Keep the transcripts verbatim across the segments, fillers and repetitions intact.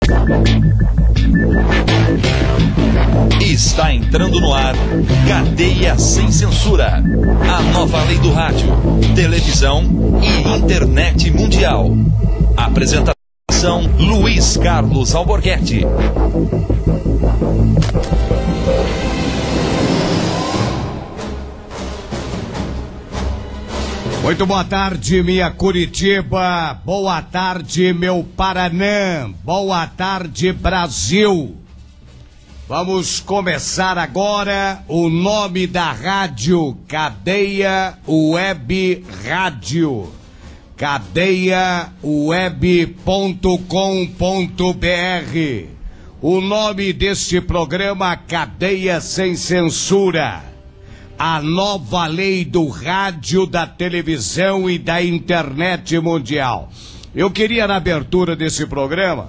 Está entrando no ar Cadeia Sem Censura, a nova lei do rádio, televisão e internet mundial. Apresentação Luiz Carlos Alborguete. Muito boa tarde, minha Curitiba. Boa tarde, meu Paraná. Boa tarde, Brasil. Vamos começar agora o nome da rádio, Cadeia Web Rádio. cadeia web ponto com ponto br. O nome deste programa, Cadeia Sem Censura. A nova lei do rádio, da televisão e da internet mundial. Eu queria, na abertura desse programa,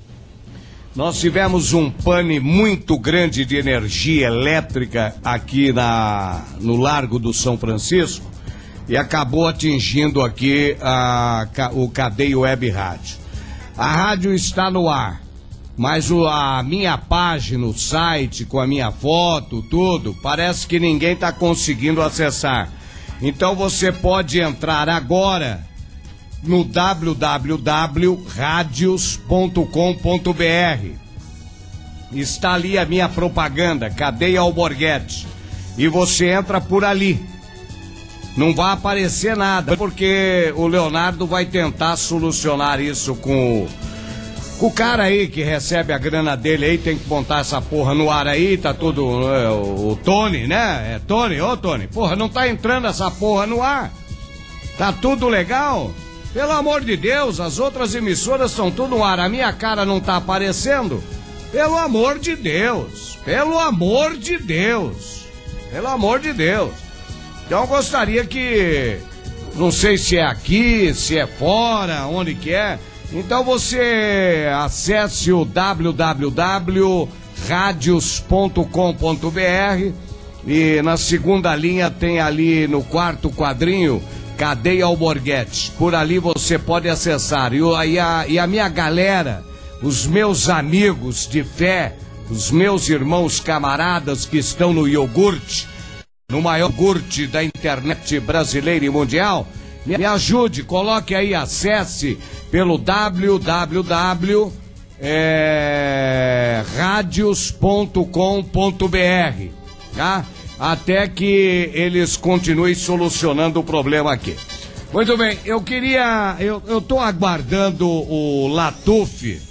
nós tivemos um pane muito grande de energia elétrica aqui na, no Largo do São Francisco e acabou atingindo aqui a, o Cadeia Web Rádio. A rádio está no ar, mas o, a minha página, o site, com a minha foto, tudo, parece que ninguém está conseguindo acessar. Então você pode entrar agora no w w w ponto radios ponto com ponto br. Está ali a minha propaganda, Cadeia Alborguete. E você entra por ali. Não vai aparecer nada, porque o Leonardo vai tentar solucionar isso com o... O cara aí que recebe a grana dele aí, tem que montar essa porra no ar aí, tá tudo... É, o, o Tony, né? É Tony, ô Tony, porra, não tá entrando essa porra no ar? Tá tudo legal? Pelo amor de Deus, as outras emissoras estão tudo no ar, a minha cara não tá aparecendo? Pelo amor de Deus, pelo amor de Deus, pelo amor de Deus. Então eu gostaria que, não sei se é aqui, se é fora, onde que é... Então você acesse o w w w ponto radios ponto com ponto br e na segunda linha tem ali no quarto quadrinho Cadeia Alborguete. Por ali você pode acessar. E, e, a, e a minha galera, os meus amigos de fé, os meus irmãos camaradas que estão no iogurte, no maior iogurte da internet brasileira e mundial, me, me ajude, coloque aí, acesse pelo w w w ponto radios ponto com ponto br, tá? Até que eles continuem solucionando o problema aqui. Muito bem, eu queria, eu, eu tô aguardando o Latuf.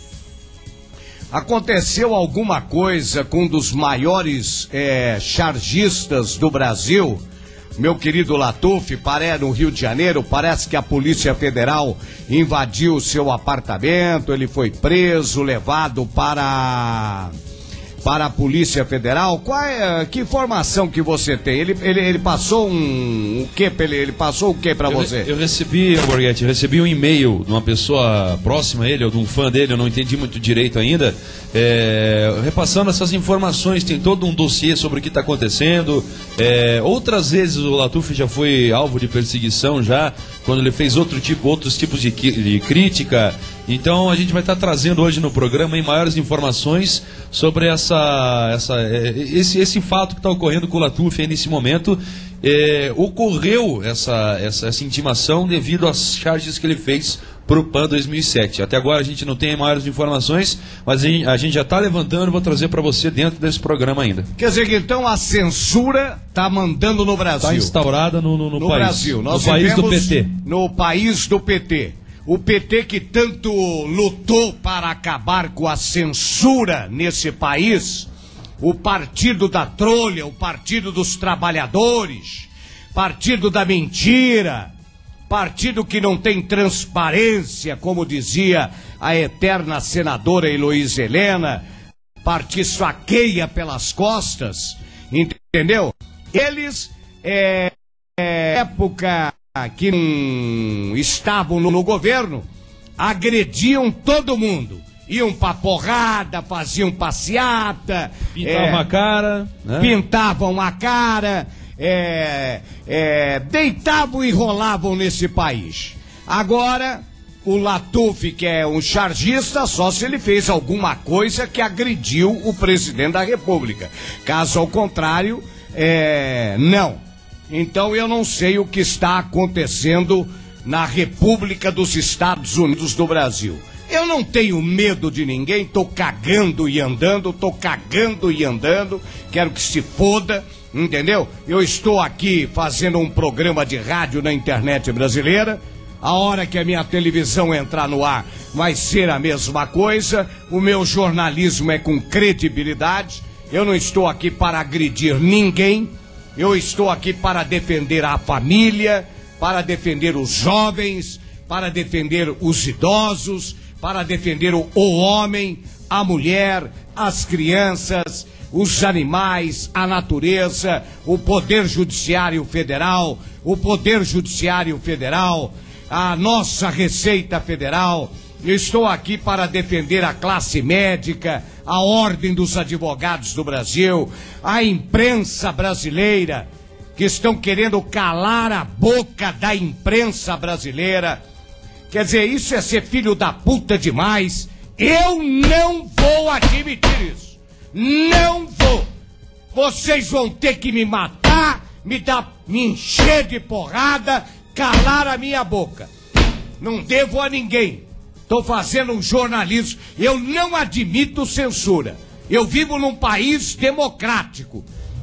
Aconteceu alguma coisa com um dos maiores é, chargistas do Brasil, meu querido Latuf, parece no Rio de Janeiro, parece que a Polícia Federal invadiu o seu apartamento, ele foi preso, levado para, para a Polícia Federal. Qual é, que informação que você tem? Ele, ele, ele passou um... O que, ele, ele passou o que para você? Eu recebi, Alborguete, eu recebi um e-mail de uma pessoa próxima a ele, ou de um fã dele, eu não entendi muito direito ainda, é, repassando essas informações, tem todo um dossiê sobre o que está acontecendo. É, outras vezes o Latuf já foi alvo de perseguição, já quando ele fez outro tipo, outros tipos de, de crítica. Então a gente vai estar tá trazendo hoje no programa em maiores informações sobre essa, essa, esse, esse fato que está ocorrendo com o Latuf aí nesse momento. É, ocorreu essa, essa, essa intimação devido às charges que ele fez para o PAN dois mil e sete. Até agora a gente não tem maiores informações, mas a gente já está levantando e vou trazer para você dentro desse programa ainda. Quer dizer que então a censura está mandando no Brasil. Está instaurada no, no, no, no país. Brasil. Nós no país do P T. No país do P T. O P T que tanto lutou para acabar com a censura nesse país, o partido da trolha, o partido dos trabalhadores, partido da mentira, partido que não tem transparência, como dizia a eterna senadora Heloísa Helena, partido saqueia pelas costas, entendeu? Eles, é, é, época que não estavam no, no governo, agrediam todo mundo. Iam pra porrada, faziam passeata. Pintavam é, a cara. Né? Pintavam a cara. É, é, deitavam e rolavam nesse país. Agora, o Latuf, que é um chargista, só se ele fez alguma coisa que agrediu o presidente da República. Caso ao contrário, é, não. Então eu não sei o que está acontecendo na República dos Estados Unidos do Brasil. Eu não tenho medo de ninguém, tô cagando e andando, tô cagando e andando, quero que se foda, entendeu? Eu estou aqui fazendo um programa de rádio na internet brasileira, a hora que a minha televisão entrar no ar vai ser a mesma coisa, o meu jornalismo é com credibilidade, eu não estou aqui para agredir ninguém, eu estou aqui para defender a família, para defender os jovens, para defender os idosos, para defender o, o homem, a mulher, as crianças, os animais, a natureza, o Poder Judiciário Federal, o Poder Judiciário Federal, a nossa Receita Federal. Eu estou aqui para defender a classe médica, a Ordem dos Advogados do Brasil, a imprensa brasileira, que estão querendo calar a boca da imprensa brasileira. Quer dizer, isso é ser filho da puta demais. Eu não vou admitir isso. Não vou. Vocês vão ter que me matar, me dar, me encher de porrada, calar a minha boca. Não devo a ninguém. Estou fazendo um jornalismo. Eu não admito censura. Eu vivo num país democrático.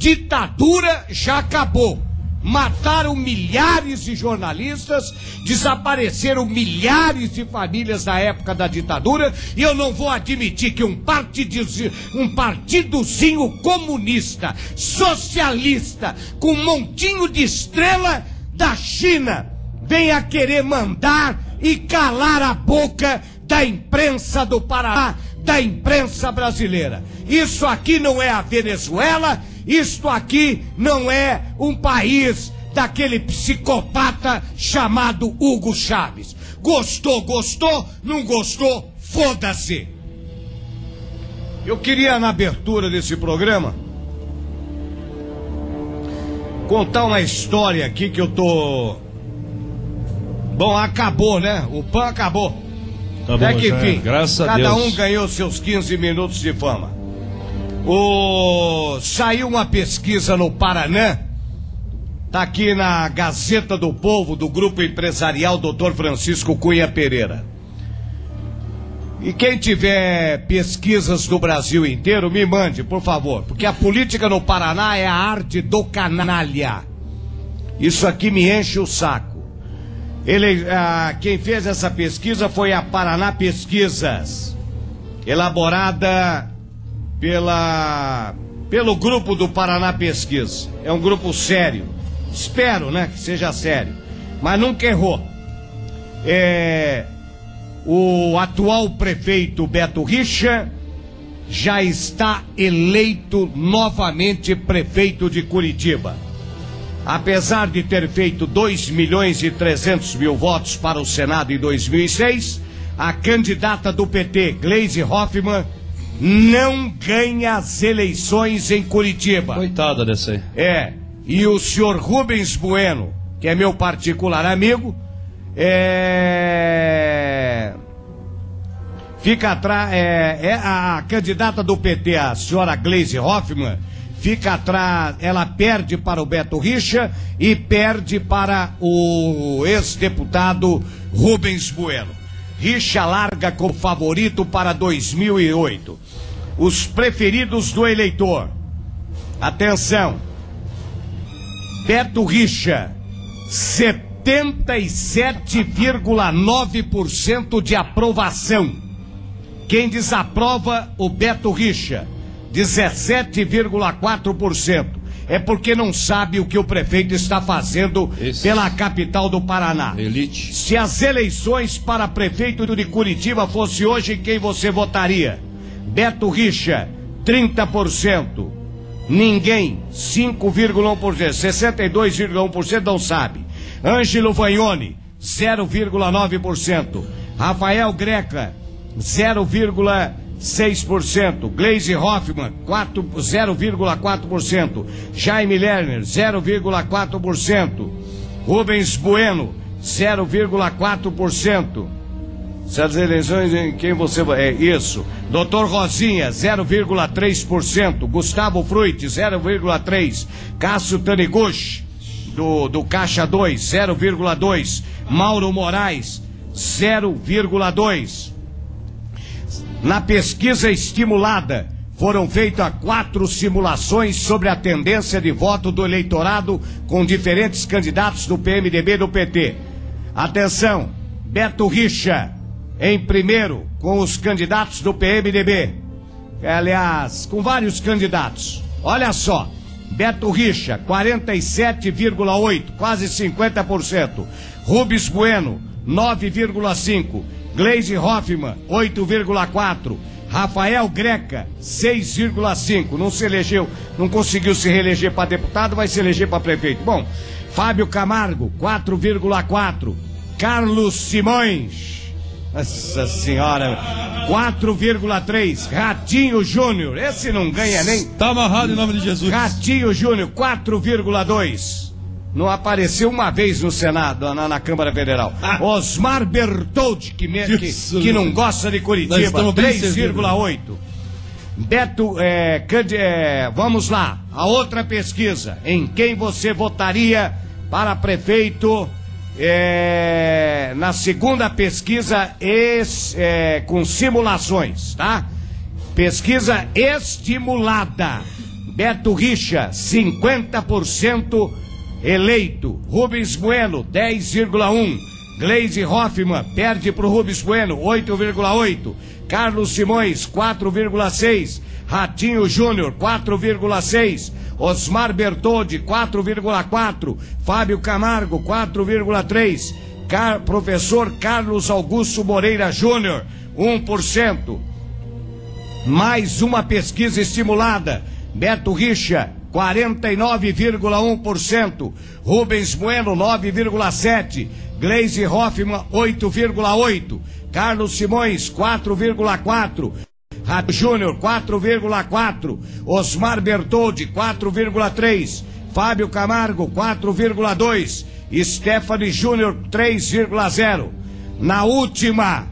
Ditadura já acabou. Mataram milhares de jornalistas, desapareceram milhares de famílias na época da ditadura, e eu não vou admitir que um partidozinho, um partidozinho comunista, socialista, com um montinho de estrela da China, venha querer mandar e calar a boca da imprensa do Paraná, da imprensa brasileira. Isso aqui não é a Venezuela. Isto aqui não é um país daquele psicopata chamado Hugo Chávez. Gostou, gostou, não gostou, foda-se. Eu queria, na abertura desse programa, contar uma história aqui que eu tô... Bom, acabou, né? O P A N acabou. Até que enfim, graças a cada Deus. um ganhou seus quinze minutos de fama. O... Saiu uma pesquisa no Paraná, tá aqui na Gazeta do Povo, do Grupo Empresarial doutor Francisco Cunha Pereira. E quem tiver pesquisas do Brasil inteiro, me mande, por favor, porque a política no Paraná é a arte do canalha. Isso aqui me enche o saco. Ele, ah, quem fez essa pesquisa foi a Paraná Pesquisas, elaborada pela pelo grupo do Paraná Pesquisa. É um grupo sério. Espero, né, que seja sério. Mas nunca errou. É, o atual prefeito Beto Richa já está eleito novamente prefeito de Curitiba. Apesar de ter feito dois milhões e trezentos mil votos para o Senado em dois mil e seis, a candidata do P T, Gleisi Hoffmann, não ganha as eleições em Curitiba. Coitada dessa aí. É, e o senhor Rubens Bueno, que é meu particular amigo, é... fica atrás, é, é a, a candidata do P T, a senhora Gleisi Hoffmann, fica atrás, ela perde para o Beto Richa e perde para o ex-deputado Rubens Bueno. Richa larga como favorito para dois mil e oito. Os preferidos do eleitor. Atenção. Beto Richa, setenta e sete vírgula nove por cento de aprovação. Quem desaprova, o Beto Richa, dezessete vírgula quatro por cento. É porque não sabe o que o prefeito está fazendo Esse... pela capital do Paraná. Elite. Se as eleições para prefeito de Curitiba fosse hoje, quem você votaria? Beto Richa, trinta por cento. Ninguém, cinco vírgula um por cento. sessenta e dois vírgula um por cento não sabe. Ângelo Vagnoni, zero vírgula nove por cento. Rafael Greca, zero vírgula seis por cento. Gleisi Hoffmann, zero vírgula quatro por cento. Jaime Lerner, zero vírgula quatro por cento. Rubens Bueno, zero vírgula quatro por cento. Essas eleições em quem você vai... É isso. Doutor Rosinha, zero vírgula três por cento. Gustavo Fruit, zero vírgula três por cento. Cássio Taniguchi, do, do Caixa dois, zero vírgula dois por cento. Mauro Moraes, zero vírgula dois por cento. Na pesquisa estimulada, foram feitas quatro simulações sobre a tendência de voto do eleitorado com diferentes candidatos do P M D B e do P T. Atenção, Beto Richa em primeiro com os candidatos do P M D B. Aliás, com vários candidatos. Olha só, Beto Richa, quarenta e sete vírgula oito por cento, quase cinquenta por cento. Rubens Bueno, nove vírgula cinco por cento. Gleisi Hoffmann, oito vírgula quatro por cento. Rafael Greca, seis vírgula cinco por cento. Não se elegeu, não conseguiu se reeleger para deputado, vai se eleger para prefeito. Bom, Fábio Camargo, quatro vírgula quatro por cento. Carlos Simões, nossa senhora, quatro vírgula três por cento. Ratinho Júnior, esse não ganha nem... Tá amarrado em nome de Jesus. Ratinho Júnior, quatro vírgula dois por cento. Não apareceu uma vez no Senado, na, na Câmara Federal. Ah. Osmar Bertoldi, que, me, que, que não gosta de Curitiba, três vírgula oito por cento. Beto, é, cande, é, vamos lá, a outra pesquisa. Em quem você votaria para prefeito? É, na segunda pesquisa es, é, com simulações, tá? Pesquisa estimulada. Beto Richa, cinquenta por cento eleito. Rubens Bueno, dez vírgula um por cento. Gleisi Hoffmann perde para o Rubens Bueno, oito vírgula oito por cento. Carlos Simões, quatro vírgula seis por cento. Ratinho Júnior, quatro vírgula seis por cento. Osmar Bertoldi, quatro vírgula quatro por cento. Fábio Camargo, quatro vírgula três por cento. Car... Professor Carlos Augusto Moreira Júnior, um por cento. Mais uma pesquisa estimulada. Beto Richa, quarenta e nove vírgula um por cento. Rubens Bueno, nove vírgula sete por cento. Gleisi Hoffmann, oito vírgula oito por cento. Carlos Simões, quatro vírgula quatro por cento. Rato Júnior, quatro vírgula quatro por cento. Osmar Bertoldi, quatro vírgula três por cento. Fábio Camargo, quatro vírgula dois por cento. Stephanie Júnior, três vírgula zero por cento. Na última,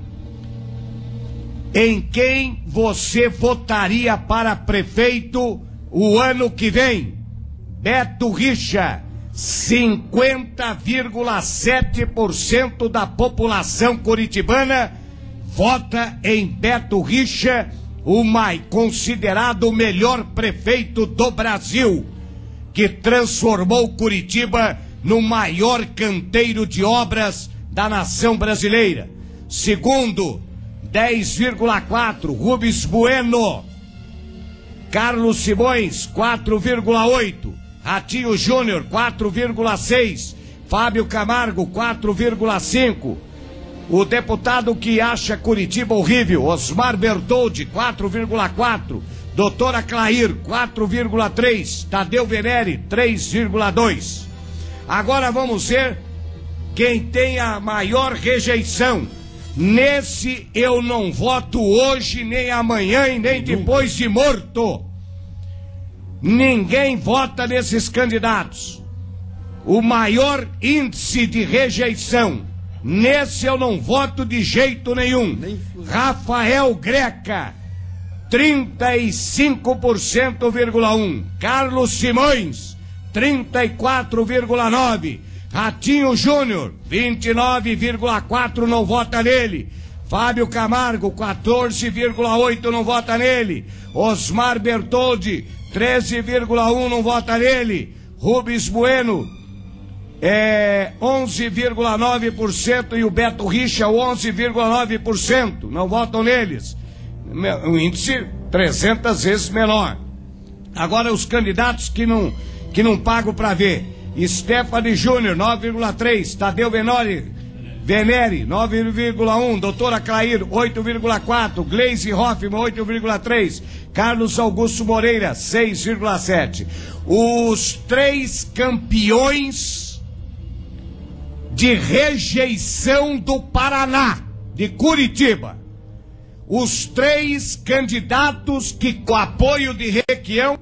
em quem você votaria para prefeito o ano que vem? Beto Richa, cinquenta vírgula sete por cento da população curitibana vota em Beto Richa, o mais considerado o melhor prefeito do Brasil, que transformou Curitiba no maior canteiro de obras da nação brasileira. Segundo, dez vírgula quatro por cento, Rubens Bueno. Carlos Simões, quatro vírgula oito por cento. Ratinho Júnior, quatro vírgula seis por cento. Fábio Camargo, quatro vírgula cinco por cento. O deputado que acha Curitiba horrível, Osmar Bertoldi, quatro vírgula quatro por cento. Doutora Clair, quatro vírgula três por cento. Tadeu Venere, três vírgula dois por cento. Agora vamos ver quem tem a maior rejeição. Nesse eu não voto hoje, nem amanhã e nem depois de morto. Ninguém vota nesses candidatos. O maior índice de rejeição. Nesse eu não voto de jeito nenhum. Rafael Greca, trinta e cinco por cento, vírgula um. Carlos Simões, trinta e quatro vírgula nove por cento. Ratinho Júnior, vinte e nove vírgula quatro por cento, não vota nele. Fábio Camargo, quatorze vírgula oito por cento, não vota nele. Osmar Bertoldi, treze vírgula um por cento, não vota nele. Rubens Bueno, é, onze vírgula nove por cento, e o Beto Richa, onze vírgula nove por cento, não votam neles. O índice trezentas vezes menor. Agora os candidatos que não, que não pagam para ver. Stephanie Júnior, nove vírgula três por cento. Tadeu Venere, Venere, nove vírgula um por cento. Doutora Clair, oito vírgula quatro por cento. Gleisi Hoffmann, oito vírgula três por cento. Carlos Augusto Moreira, seis vírgula sete por cento. Os três campeões de rejeição do Paraná, de Curitiba. Os três candidatos que, com apoio de Requião,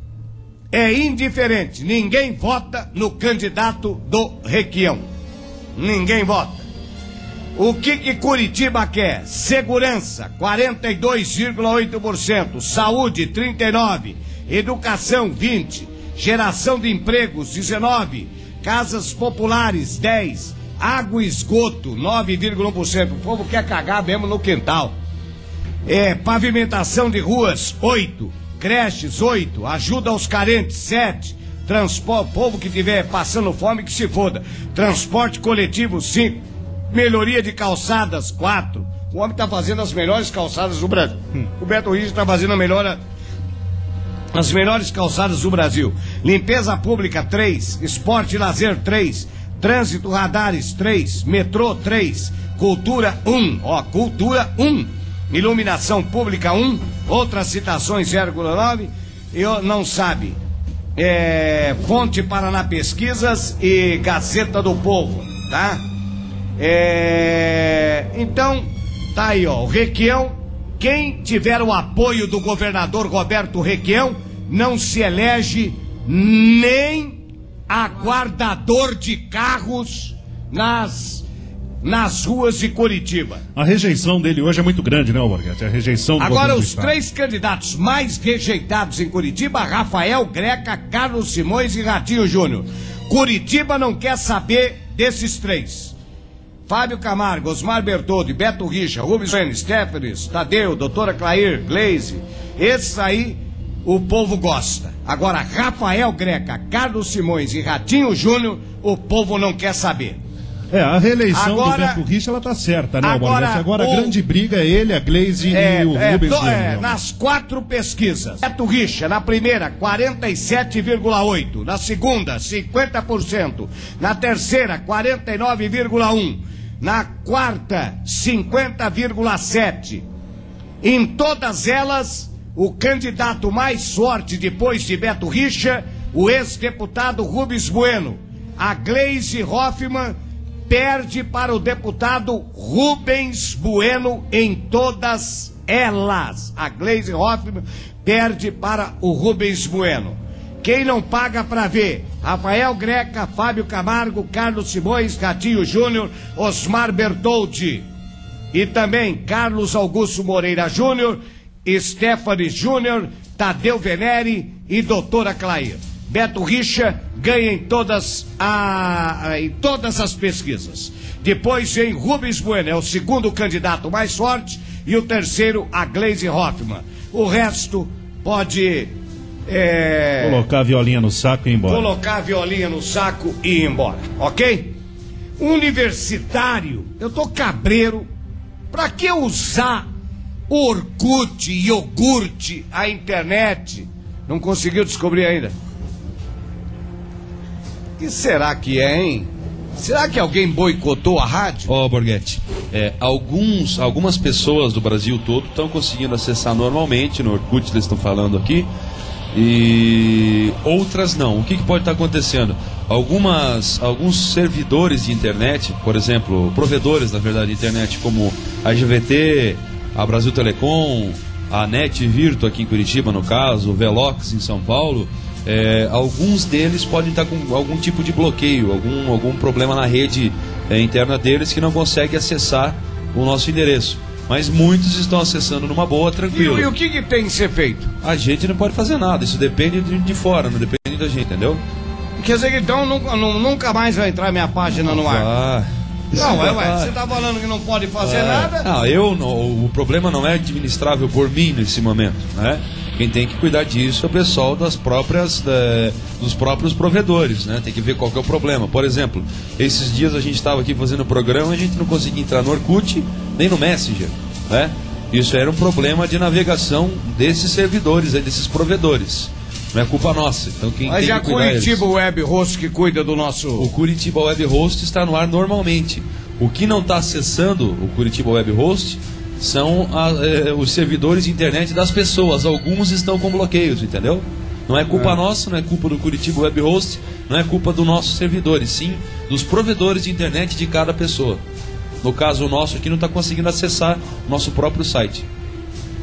é indiferente. Ninguém vota no candidato do Requião. Ninguém vota. O que que Curitiba quer? Segurança, quarenta e dois vírgula oito por cento. Saúde, trinta e nove por cento. Educação, vinte por cento. Geração de empregos, dezenove por cento. Casas populares, dez por cento. Água e esgoto, nove vírgula um por cento. O povo quer cagar mesmo no quintal. É, pavimentação de ruas, oito por cento. Creches, oito por cento. Ajuda aos carentes, sete por cento. Transporte, povo que estiver passando fome, que se foda. Transporte coletivo, cinco por cento. Melhoria de calçadas, quatro por cento. O homem está fazendo as melhores calçadas do Brasil. Hum. O Beto Richa está fazendo a melhor, as melhores calçadas do Brasil. Limpeza pública, três por cento. Esporte e lazer, três por cento. Trânsito, radares, três por cento. Metrô, três por cento. Cultura, um por cento. Ó, cultura, um por cento. Iluminação pública, um por cento. Outras citações, zero vírgula nove por cento. Eu não sabe. É, Fonte Paraná Pesquisas e Gazeta do Povo, tá? É, então, tá aí, ó, o Requião. Quem tiver o apoio do governador Roberto Requião não se elege nem aguardador de carros nas, nas ruas de Curitiba. A rejeição dele hoje é muito grande, né, Alborguete? A rejeição do Agora, os três candidatos mais rejeitados em Curitiba: Rafael Greca, Carlos Simões e Ratinho Júnior. Curitiba não quer saber desses três. Fábio Camargo, Osmar Bertoldi, Beto Richa, Rubens Bueno, Stefanes, Tadeu, Doutora Clair, Glaze. Esses aí o povo gosta. Agora, Rafael Greca, Carlos Simões e Ratinho Júnior, o povo não quer saber. É, a reeleição agora, do Beto Richa, ela tá certa, né, agora, Alborguete? Agora o, a grande briga é ele, a Glaze é, e o é, Rubens do, Bueno. É, nas quatro pesquisas, Beto Richa, na primeira, quarenta e sete vírgula oito por cento. Na segunda, cinquenta por cento. Na terceira, quarenta e nove vírgula um por cento. Na quarta, cinquenta vírgula sete por cento. Em todas elas, o candidato mais forte depois de Beto Richa, o ex-deputado Rubens Bueno. A Glaze Hoffmann perde para o deputado Rubens Bueno em todas elas. A Glaze Hoffmann perde para o Rubens Bueno. Quem não paga pra ver? Rafael Greca, Fábio Camargo, Carlos Simões, Ratinho Júnior, Osmar Bertoldi. E também Carlos Augusto Moreira Júnior, Stefanes Júnior, Tadeu Venere e Doutora Clair. Beto Richa ganha em todas, a, em todas as pesquisas. Depois vem Rubens Bueno, é o segundo candidato mais forte, e o terceiro, a Glaze Hoffmann. O resto pode... É... Colocar a violinha no saco e ir embora. Colocar a violinha no saco e ir embora, ok? Universitário, eu tô cabreiro. Pra que usar Orkut, iogurte, a internet? Não conseguiu descobrir ainda. O que será que é, hein? Será que alguém boicotou a rádio? Ó, oh, Borghetti, é, alguns, algumas pessoas do Brasil todo estão conseguindo acessar normalmente, no Orkut eles estão falando aqui, e outras não. O que, que pode estar acontecendo? Algumas, alguns servidores de internet, por exemplo, provedores, na verdade, de internet, como a G V T, a Brasil Telecom, a Net Virtu aqui em Curitiba, no caso, o Velox em São Paulo, é, alguns deles podem estar com algum tipo de bloqueio, algum, algum problema na rede é, interna deles que não consegue acessar o nosso endereço. Mas muitos estão acessando numa boa, tranquilo. E, e o que, que tem que ser feito? A gente não pode fazer nada, isso depende de, de fora, não depende da gente, entendeu? Quer dizer que então nunca, nunca mais vai entrar minha página no ar? Ah, não, ué, ué, você tá falando que não pode fazer é, nada? Não, eu não, o problema não é administrável por mim nesse momento, né? Quem tem que cuidar disso é o pessoal das próprias, da, dos próprios provedores, né? Tem que ver qual que é o problema. Por exemplo, esses dias a gente estava aqui fazendo o programa e a gente não conseguia entrar no Orkut nem no Messenger, né? Isso era um problema de navegação desses servidores, desses provedores. Não é culpa nossa. Então quem Mas tem é a que cuidar Curitiba eles. Web Host que cuida do nosso... O Curitiba Web Host está no ar normalmente. O que não está acessando o Curitiba Web Host são a, é, os servidores de internet das pessoas. Alguns estão com bloqueios, entendeu? Não é culpa é. nossa, não é culpa do Curitiba Web Host, não é culpa dos nossos servidores, sim dos provedores de internet de cada pessoa. No caso, o nosso aqui não está conseguindo acessar o nosso próprio site.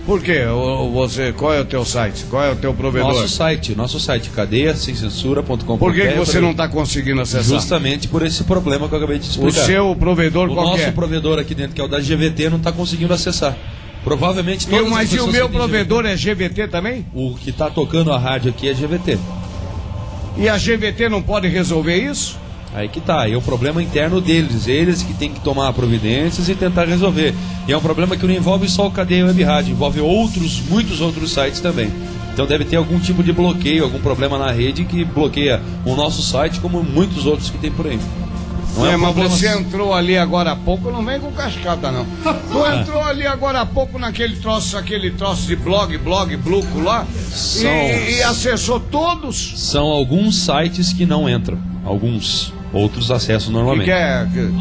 Por quê? O, você, qual é o teu site? Qual é o teu provedor? Nosso site, nosso site, cadeia sem censura ponto com ponto br. Por que, que você não está conseguindo acessar? Justamente por esse problema que eu acabei de te explicar. O seu provedor o qual nosso é? provedor aqui dentro, que é o da G V T, não está conseguindo acessar. Provavelmente todas Eu, mas as e o pessoas meu que têm provedor G V T, é G V T também? O que está tocando a rádio aqui é G V T. E a G V T não pode resolver isso? Aí que tá, é o problema interno deles, eles que tem que tomar providências e tentar resolver. E é um problema que não envolve só o Cadeia Web Rádio, envolve outros, muitos outros sites também. Então deve ter algum tipo de bloqueio, algum problema na rede que bloqueia o nosso site, como muitos outros que tem por aí. Não é, é um mas problema... você entrou ali agora há pouco, não vem com cascata não. Tu entrou ali agora há pouco naquele troço, aquele troço de blog, blog, bluco lá, São... e, e acessou todos. São alguns sites que não entram, alguns, outros acessam normalmente. Que é... Que...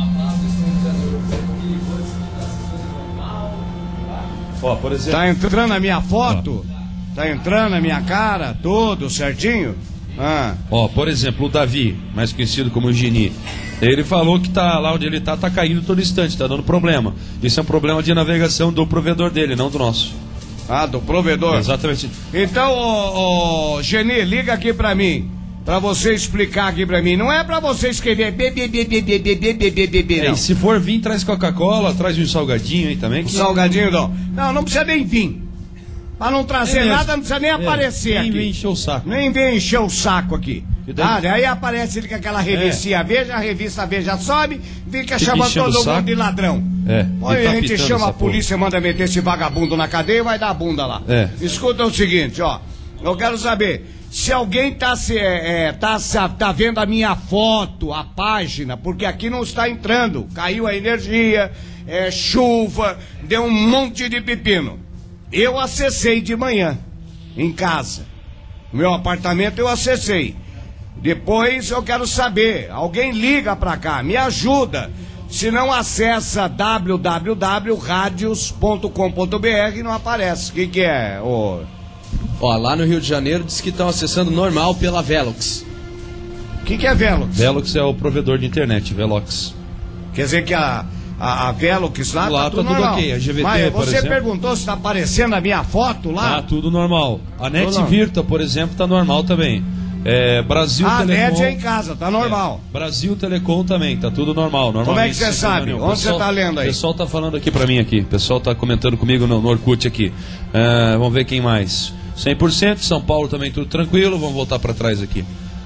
Ó, por exemplo... Tá entrando a minha foto? Ó. Tá entrando a minha cara, tudo certinho? Ah. Ó, por exemplo, o Davi, mais conhecido como Gini, ele falou que tá lá onde ele tá, tá caindo todo instante, tá dando problema. Isso é um problema de navegação do provedor dele, não do nosso. Ah, do provedor? Exatamente. Então, ô, ô, Geni, liga aqui pra mim, pra você explicar aqui pra mim. Não é pra você escrever bebê, bebê, bebê, bebê, bebê, É, e se for vir, traz Coca-Cola, traz um salgadinho aí também. Que... Salgadinho não. Não, não precisa nem vir. Pra não trazer é nada, não precisa nem é, aparecer nem aqui. Nem vem encher o saco. Nem vem encher o saco aqui. Daí... Ah, aí aparece ele com aquela revistinha é. Veja, a revista Veja sobe, fica, fica chamando todo mundo saco. de ladrão. É. Olha, tá a gente chama a polícia, porra. manda meter esse vagabundo na cadeia e vai dar a bunda lá. É. Escuta o seguinte, ó. Eu quero saber se alguém tá, se, é, tá, tá vendo a minha foto, a página, porque aqui não está entrando. Caiu a energia, é, chuva, deu um monte de pepino. Eu acessei de manhã, em casa. Meu apartamento eu acessei. Depois eu quero saber, alguém liga pra cá, me ajuda. Se não acessa w w w ponto radios ponto com ponto b r, não aparece. O que que é? Ô... Ó, lá no Rio de Janeiro diz que estão acessando normal pela Velox. O que que é Velox? Velox é o provedor de internet, Velox. Quer dizer que a, a, a Velox lá, lá tá tudo tá tudo normal. ok, a G V T, Mas por você exemplo... perguntou se tá aparecendo a minha foto lá? Tá tudo normal. A Net Tudo Virtua, por exemplo, tá normal também. É, Brasil a Telecom... net é em casa, tá normal. É, Brasil Telecom também, tá tudo normal. Como é que você sabe? Onde você tá lendo aí? O pessoal tá falando aqui pra mim aqui. O pessoal tá comentando comigo no, no Orkut aqui. Uh, vamos ver quem mais. cem por cento, São Paulo também tudo tranquilo. Vamos voltar pra trás aqui.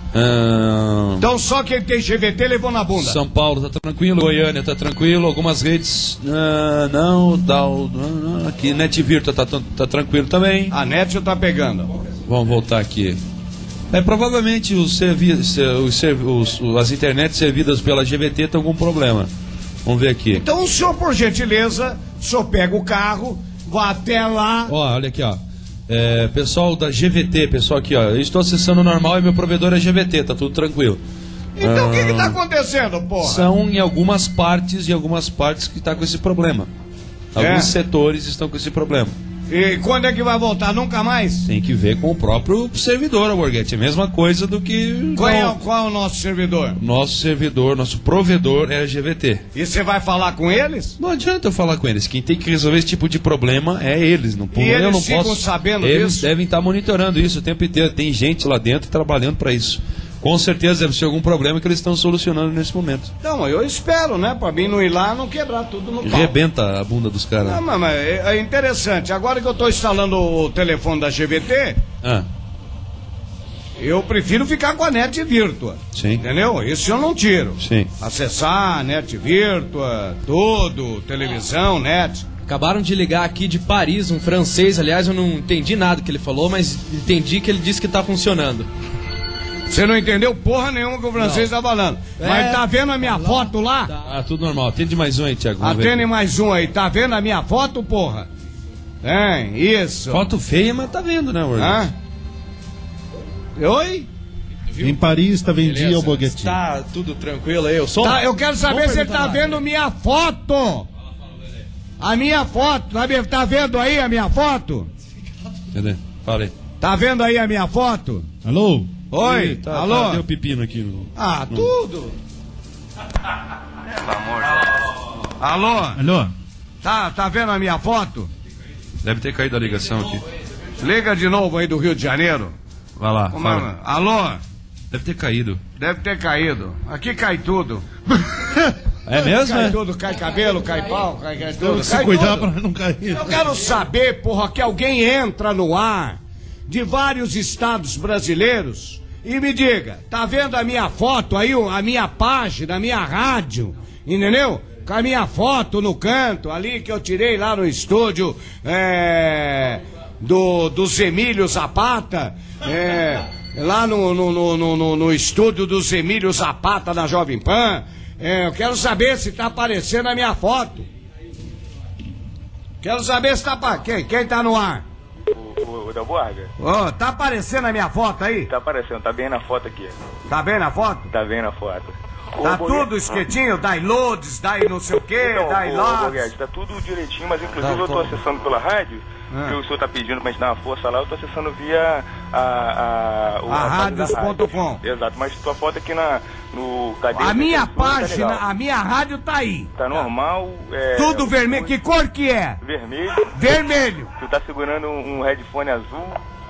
Uh, então só quem tem G V T levou na bunda. São Paulo tá tranquilo, Goiânia tá tranquilo, algumas redes uh, não, dá o, uh, aqui Net Virtua tá, tá tranquilo também. A net tá pegando. Vamos voltar aqui. É, provavelmente os servi os, os, as internets servidas pela G V T estão com problema. Vamos ver aqui. Então o senhor, por gentileza, o senhor pega o carro, vai até lá. Ó, olha aqui, ó. É, pessoal da G V T, pessoal aqui, ó. Eu estou acessando normal e meu provedor é G V T, tá tudo tranquilo. Então o ah, que que tá acontecendo, porra? São em algumas partes, em algumas partes que tá com esse problema. Alguns É. setores estão com esse problema. E quando é que vai voltar? Nunca mais? Tem que ver com o próprio servidor, Alborguete. É a mesma coisa do que... Qual é, Não. o- qual é o nosso servidor? Nosso servidor, nosso provedor é a G V T. E você vai falar com eles? Não adianta eu falar com eles. Quem tem que resolver esse tipo de problema é eles. Não, E eu eles não ficam posso. sabendo Eles disso? devem estar monitorando isso o tempo inteiro. Tem gente lá dentro trabalhando para isso. Com certeza deve ser algum problema que eles estão solucionando nesse momento. Não, eu espero, né? Pra mim não ir lá, não quebrar tudo no pau. Rebenta a bunda dos caras. Não, mas, mas é é interessante. Agora que eu tô instalando o telefone da G V T, Ah, eu prefiro ficar com a net Virtua. Sim. Entendeu? Isso eu não tiro. sim. Acessar, net Virtua, tudo, televisão, net. Acabaram de ligar aqui de Paris, um francês, aliás, eu não entendi nada que ele falou, mas entendi que ele disse que tá funcionando. Você não entendeu porra nenhuma que o francês tá falando. É, Mas tá vendo a minha lá, foto lá? tá. Ah, tudo normal. Atende mais um aí, Thiago. Vamos ver. Atende mais um aí. Tá vendo a minha foto, porra? É, isso. Foto feia, mas tá vendo, né, Alborguete? Hã? Oi? Em Paris está vendia o Boguetinho. Tá tudo tranquilo aí, o som? Tá, eu quero saber Vamos se ele tá perguntar lá. vendo minha foto. A minha foto. Tá ve- Tá vendo aí a minha foto? Cadê? Fala aí. Tá vendo aí a minha foto? Alô? Oi? Ih, tá, Alô? tá, deu pepino aqui. No... Ah, tudo. Alô? Alô? Tá, tá vendo a minha foto? Deve ter caído a ligação aqui. Liga de novo aí do Rio de Janeiro. Vai lá, Como fala. é? Alô? Deve ter caído. Deve ter caído. Aqui cai tudo. É mesmo? Cai É? tudo, cai cabelo, cai pau, cai, cai tudo. Se Cai cuidar tudo. pra não cair. Eu quero saber, porra, que alguém entra no ar de vários estados brasileiros e me diga, tá vendo a minha foto aí, a minha página, a minha rádio, entendeu? Com a minha foto no canto, ali que eu tirei lá no estúdio é, do, dos Emílio Zapata, é, lá no, no, no, no, no estúdio dos Emílio Zapata da Jovem Pan. É, eu quero saber se tá aparecendo a minha foto. Quero saber se tá pra quem? Quem tá no ar? O, o da Borga? Ô, tá aparecendo a minha foto aí? Tá aparecendo, tá bem na foto aqui. Tá bem na foto? Tá bem na foto. Tá Ô, tudo Borghetti, esquetinho? Dai loads, dai não sei o quê, então, dai ô, loads. Borghetti, tá tudo direitinho, mas inclusive Tá, eu tô tô. acessando pela rádio, Ah. que o senhor tá pedindo pra gente dar uma força lá, eu tô acessando via a... A, o- A página da radios ponto com. rádio. Exato, mas tua foto aqui na, no cadeia A de minha censura tá página, legal. a minha rádio tá aí. Tá normal, é... Tudo vermelho. Que cor que é? Vermelho. Vermelho. Tu tá segurando um um headphone azul.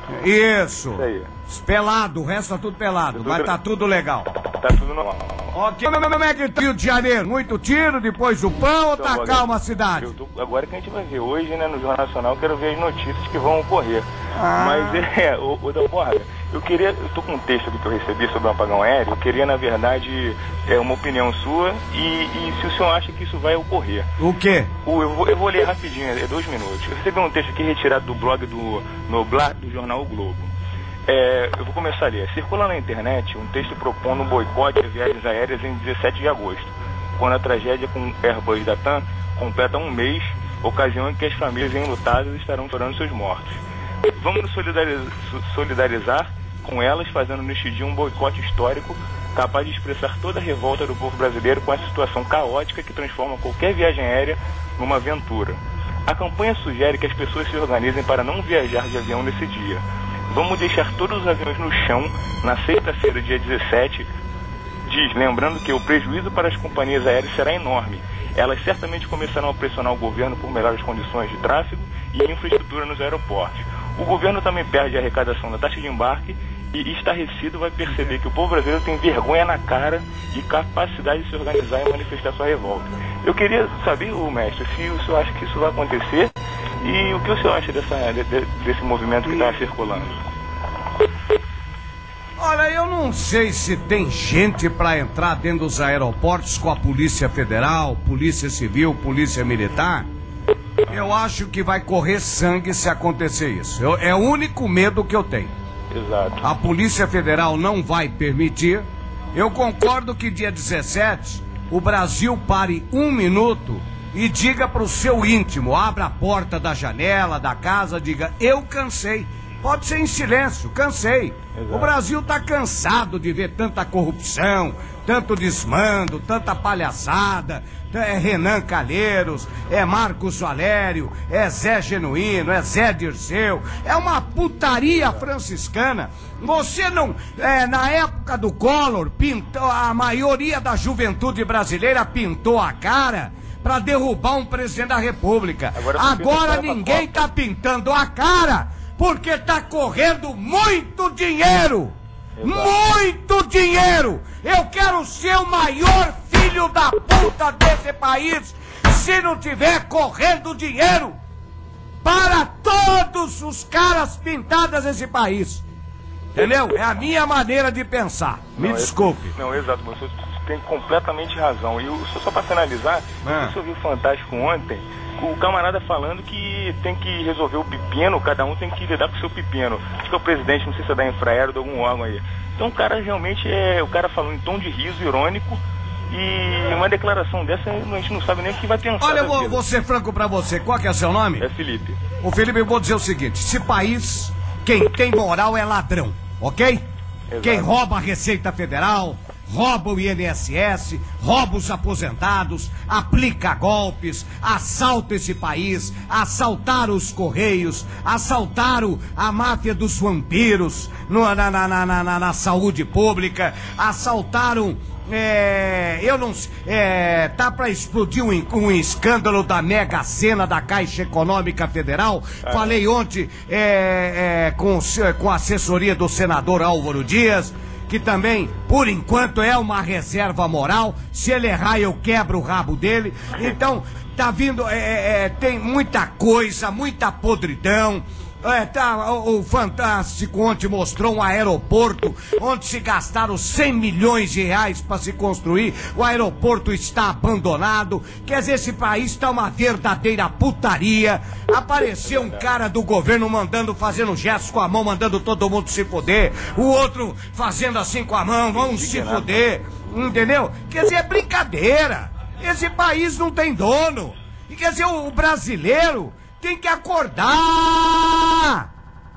Isso. Isso aí. Pelado, o resto tá tudo pelado, Tudo mas gra- tá tudo legal. Tá tudo normal. Ok, como é que tá Rio de Janeiro? Muito tiro depois do pão ou Então, tá Borghetti, calma a cidade? eu tô- agora que a gente vai ver hoje, né, no Jornal Nacional, eu quero ver as notícias que vão ocorrer. Ah. Mas é, o, o da Borga, eu queria, eu tô com um texto aqui que eu recebi sobre o apagão aéreo, eu queria, na verdade, é, uma opinião sua e, e se o senhor acha que isso vai ocorrer. O quê? O, eu, vou, eu vou ler rapidinho, é dois minutos. Eu recebi um texto aqui retirado do blog do Noblar, do jornal O Globo. É, eu vou começar a ler. Circula na internet um texto propondo um boicote a viagens aéreas em dezessete de agosto, quando a tragédia com o Airbus da TAM completa um mês, ocasião em que as famílias enlutadas estarão chorando seus mortos. Vamos nos solidarizar, solidarizar com elas, fazendo neste dia um boicote histórico capaz de expressar toda a revolta do povo brasileiro com essa situação caótica que transforma qualquer viagem aérea numa aventura. A campanha sugere que as pessoas se organizem para não viajar de avião nesse dia. Vamos deixar todos os aviões no chão na sexta-feira, dia dezessete, diz, lembrando que o prejuízo para as companhias aéreas será enorme. Elas certamente começarão a pressionar o governo por melhores condições de tráfego e infraestrutura nos aeroportos. O governo também perde a arrecadação da taxa de embarque e, estarrecido, vai perceber que o povo brasileiro tem vergonha na cara e capacidade de se organizar e manifestar sua revolta. Eu queria saber, o mestre, se o senhor acha que isso vai acontecer e o que o senhor acha dessa, de, de, desse movimento que está circulando. Olha, eu não sei se tem gente pra entrar dentro dos aeroportos com a Polícia Federal, Polícia Civil, Polícia Militar. Eu acho que vai correr sangue se acontecer isso. Eu, é o único medo que eu tenho. Exato. A Polícia Federal não vai permitir. Eu concordo que dia dezessete o Brasil pare um minuto e diga pro seu íntimo, abra a porta da janela, da casa, diga, eu cansei. Pode ser em silêncio, cansei. Exato. O Brasil tá cansado de ver tanta corrupção, tanto desmando, tanta palhaçada. É Renan Calheiros, é Marcos Valério, é Zé Genuíno, é Zé Dirceu. É uma putaria franciscana. Você não... É, na época do Collor, pintou, a maioria da juventude brasileira pintou a cara pra derrubar um presidente da República. Agora, Agora ninguém tá pintando a cara porque tá correndo muito dinheiro. Muito dinheiro! Eu quero ser o maior filho da puta desse país se não tiver correndo dinheiro para todos os caras pintados desse país. Entendeu? É a minha maneira de pensar. Me Não, desculpe. é- não, exato, você tem completamente razão. E o- só para finalizar, Ah. você ouviu o Fantástico ontem, o camarada falando que tem que resolver o pepino, cada um tem que lidar com o seu pepino. Acho que é o presidente, não sei se é da Infraero ou de algum órgão aí. Então o cara realmente é, o cara falando em tom de riso irônico, e uma declaração dessa a gente não sabe nem o que vai pensar. Olha, eu da vou, vida. vou ser franco pra você. Qual que é seu nome? É Felipe. Ô Felipe, eu vou dizer o seguinte: esse país, quem tem moral é ladrão, ok? Exato. Quem rouba a Receita Federal, rouba o I N S S, rouba os aposentados, aplica golpes, assalta esse país, assaltaram os Correios, assaltaram a máfia dos vampiros no- na, na, na, na, na saúde pública, assaltaram É, eu não é, tá pra explodir um, um escândalo da Mega Sena da Caixa Econômica Federal. É. Falei ontem é, é, com, com a assessoria do senador Álvaro Dias, que também, por enquanto, é uma reserva moral. Se ele errar, eu quebro o rabo dele. Então, tá vindo, é, é, tem muita coisa, muita podridão. É, tá, o, o Fantástico ontem mostrou um aeroporto onde se gastaram cem milhões de reais para se construir. O aeroporto está abandonado. Quer dizer, esse país está uma verdadeira putaria. Apareceu um cara do governo mandando, fazendo gestos com a mão, mandando todo mundo se foder. O outro fazendo assim com a mão, vamos se foder. Entendeu? Quer dizer, é brincadeira. Esse país não tem dono. E quer dizer, o brasileiro tem que acordar!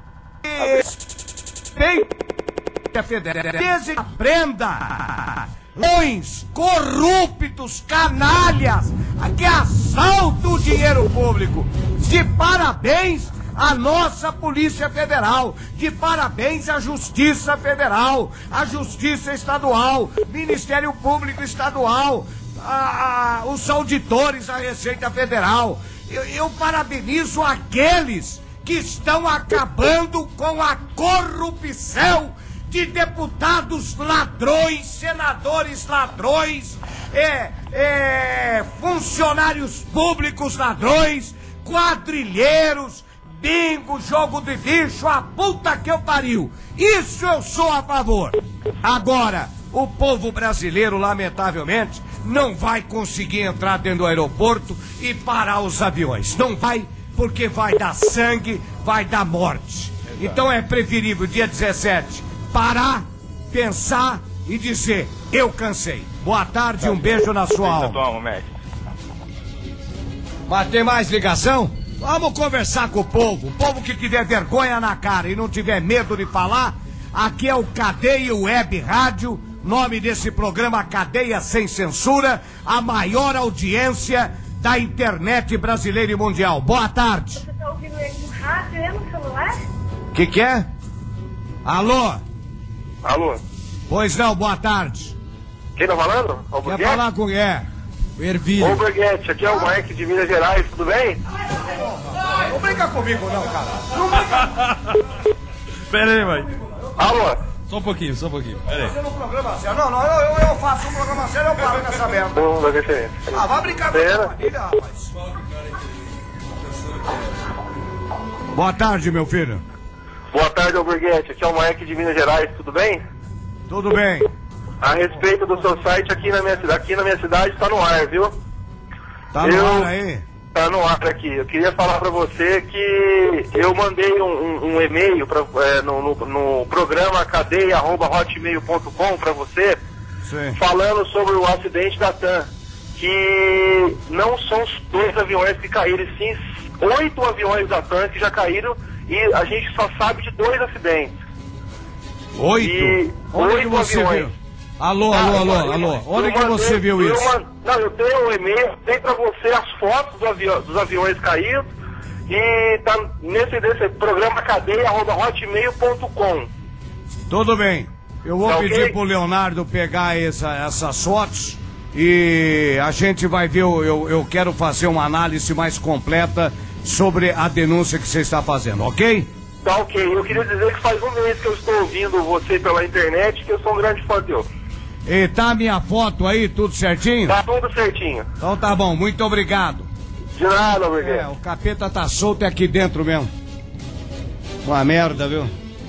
Respeita, federal! Aprenda! Leões, corruptos, canalhas, que assaltam o dinheiro público! De parabéns à nossa Polícia Federal! De parabéns à Justiça Federal, à Justiça Estadual, Ministério Público Estadual, a, a, os auditores da Receita Federal! Eu, eu parabenizo aqueles que estão acabando com a corrupção de deputados ladrões, senadores ladrões, é, é, funcionários públicos ladrões, quadrilheiros, bingo, jogo de bicho, a puta que eu pariu. Isso eu sou a favor. Agora, o povo brasileiro, lamentavelmente, não vai conseguir entrar dentro do aeroporto e parar os aviões. Não vai, porque vai dar sangue, vai dar morte. Exato. Então é preferível, dia dezessete, parar, pensar e dizer, eu cansei. Boa tarde e um beijo na sua alma. Mas tem mais ligação? Vamos conversar com o povo. O povo que tiver vergonha na cara e não tiver medo de falar, aqui é o Cadeia Web Rádio. Nome desse programa, Cadeia Sem Censura, a maior audiência da internet brasileira e mundial. Boa tarde. Você tá ouvindo ele no rádio e no celular? Que que é? Alô? Alô? Pois não, boa tarde. Quem tá falando? Quer falar com quem é? Ervilha. Ô, Borghetti, aqui é o Mike de Minas Gerais, tudo bem? Não brinca comigo não, cara. Não brinca. Pera aí, Mike. Alô? Só um pouquinho, só um pouquinho. Pera aí. Fazendo um programa sério. Não, não, eu, eu, eu faço um programa sério, eu paro nessa merda. Não, vai ver. Ah, vai brincar com a família, rapaz. Boa tarde, meu filho. Boa tarde, Borghetti, aqui é o Mike de Minas Gerais, tudo bem? Tudo bem. A respeito do seu site aqui na minha, aqui na minha cidade, tá no ar, viu? Tá no eu, ar aí? Tá no ar aqui. Eu queria falar pra você que eu mandei um, um, um e-mail pra, é, no, no, no programa cadeia arroba hotmail ponto com pra você, sim, falando sobre o acidente da TAM, que não são os dois aviões que caíram, sim oito aviões da TAM que já caíram e a gente só sabe de dois acidentes. Oito? E Onde oito você aviões. viu? Alô, alô, alô, alô. Onde que você viu isso? Eu, não, eu tenho um e-mail, tem pra você as fotos do avi dos aviões caídos e tá nesse, nesse programa cadeia arroba hotmail ponto com. Tudo bem. Eu vou tá pedir okay? pro Leonardo pegar essa, essas fotos e a gente vai ver, eu, eu quero fazer uma análise mais completa sobre a denúncia que você está fazendo, ok? Tá ok. Eu queria dizer que faz um mês que eu estou ouvindo você pela internet, que eu sou um grande fã teu. E tá a minha foto aí, tudo certinho? Tá tudo certinho. Então tá bom, muito obrigado. De nada, Borghetti. É, o capeta tá solto aqui dentro mesmo. Uma merda, viu?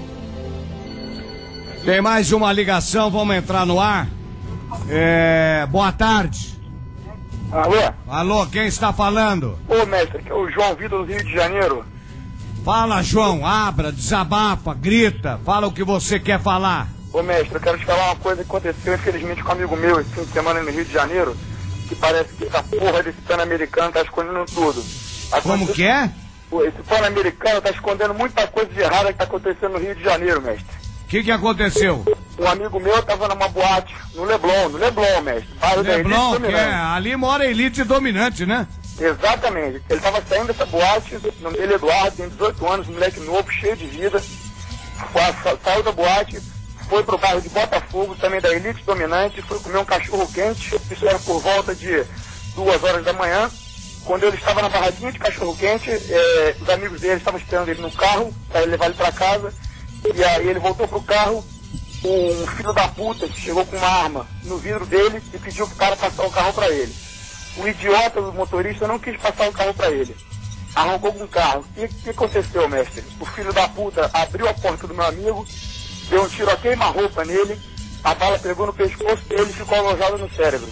Tem mais uma ligação, vamos entrar no ar. É, boa tarde. Alô? Alô, quem está falando? Ô, mestre, aqui é o João Vitor do Rio de Janeiro. Fala, João, abra, desabafa, grita, fala o que você quer falar. Ô, mestre, eu quero te falar uma coisa que aconteceu, infelizmente, com um amigo meu esse fim de semana no Rio de Janeiro, que parece que essa porra desse Pan-Americano tá escondendo tudo. Como que é? Esse Pan-Americano tá escondendo muita coisa de errada que tá acontecendo no Rio de Janeiro, mestre. O que que aconteceu? Um amigo meu tava numa boate no Leblon, no Leblon, mestre. Bairro da Elite Leblon, que é, Dominante. ali mora a elite dominante, né? Exatamente. Ele tava saindo dessa boate, o nome dele é Eduardo, tem dezoito anos, moleque novo, cheio de vida. Sa- Saiu da boate, foi pro bairro de Botafogo, também da Elite Dominante, foi comer um cachorro quente, isso era por volta de duas horas da manhã. Quando ele estava na barraquinha de cachorro quente, é, os amigos dele estavam esperando ele no carro, para ele levar ele para casa, e aí ele voltou pro carro, um filho da puta chegou com uma arma no vidro dele e pediu pro cara passar o carro para ele. O idiota do motorista não quis passar o carro para ele. Arrancou com o carro. O que, que aconteceu, mestre? O filho da puta abriu a porta do meu amigo, deu um tiro a queima-roupa nele, a bala pegou no pescoço e ele ficou alojado no cérebro.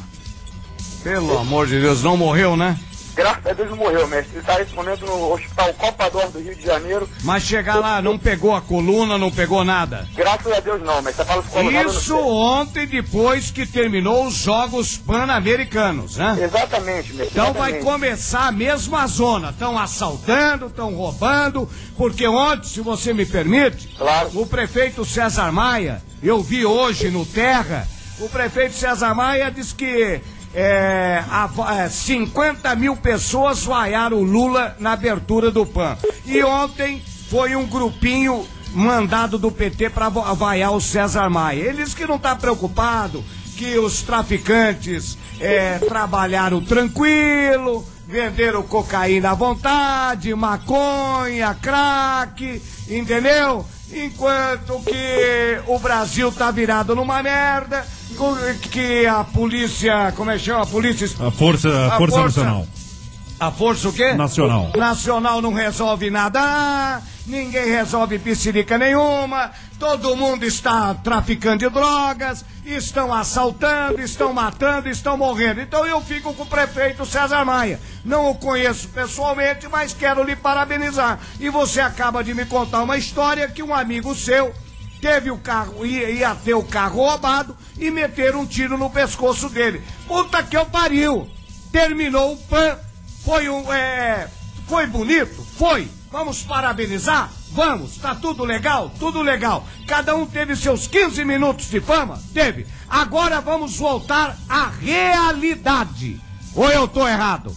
Pelo amor de Deus, não morreu, né? Graças a Deus não morreu, mestre. Ele está nesse momento no Hospital Copador do Rio de Janeiro. Mas chegar lá, não pegou a coluna, não pegou nada? Graças a Deus não, mestre. A bala ficou alojada no Isso cérebro. ontem, depois que terminou os Jogos Pan-Americanos, né? Exatamente, mestre. Então exatamente. vai começar a mesma zona. Estão assaltando, estão roubando, porque ontem, se você me permite, Claro. o prefeito César Maia, eu vi hoje no Terra, o prefeito César Maia disse que é, a, é, cinquenta mil pessoas vaiaram o Lula na abertura do P A N. E ontem foi um grupinho mandado do P T para vaiar o César Maia. Ele disse que não está preocupado, que os traficantes é, trabalharam tranquilo, venderam cocaína à vontade, maconha, crack, entendeu? Enquanto que o Brasil tá virado numa merda, que a polícia, como é que chama? A polícia... A Força, a a força, força Nacional. A força o quê? Nacional. Nacional não resolve nada, ninguém resolve piscirica nenhuma, todo mundo está traficando de drogas, estão assaltando, estão matando, estão morrendo. Então eu fico com o prefeito César Maia. Não o conheço pessoalmente, mas quero lhe parabenizar. E você acaba de me contar uma história que um amigo seu teve o carro, ia, ia ter o carro roubado e meteram um tiro no pescoço dele. Puta que eu pariu! Terminou o P A N. Foi um, é, foi bonito? Foi. Vamos parabenizar? Vamos. Tá tudo legal? Tudo legal. Cada um teve seus quinze minutos de fama? Teve. Agora vamos voltar à realidade. Ou eu tô errado?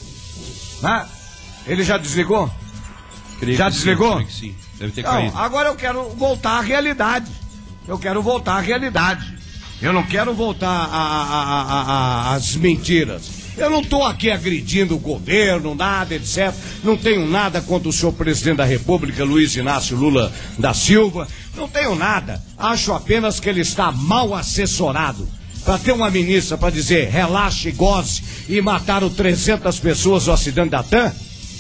Ah, ele já desligou? Creio Já que desligou? Sim, creio que sim. Deve ter Não, caído. agora eu quero voltar à realidade. Eu quero voltar à realidade. Eu não quero voltar às mentiras. Eu não estou aqui agredindo o governo, nada, etcétera. Não tenho nada contra o senhor presidente da República, Luiz Inácio Lula da Silva. Não tenho nada. Acho apenas que ele está mal assessorado. Para ter uma ministra para dizer relaxe e goze e mataram trezentas pessoas no acidente da TAM.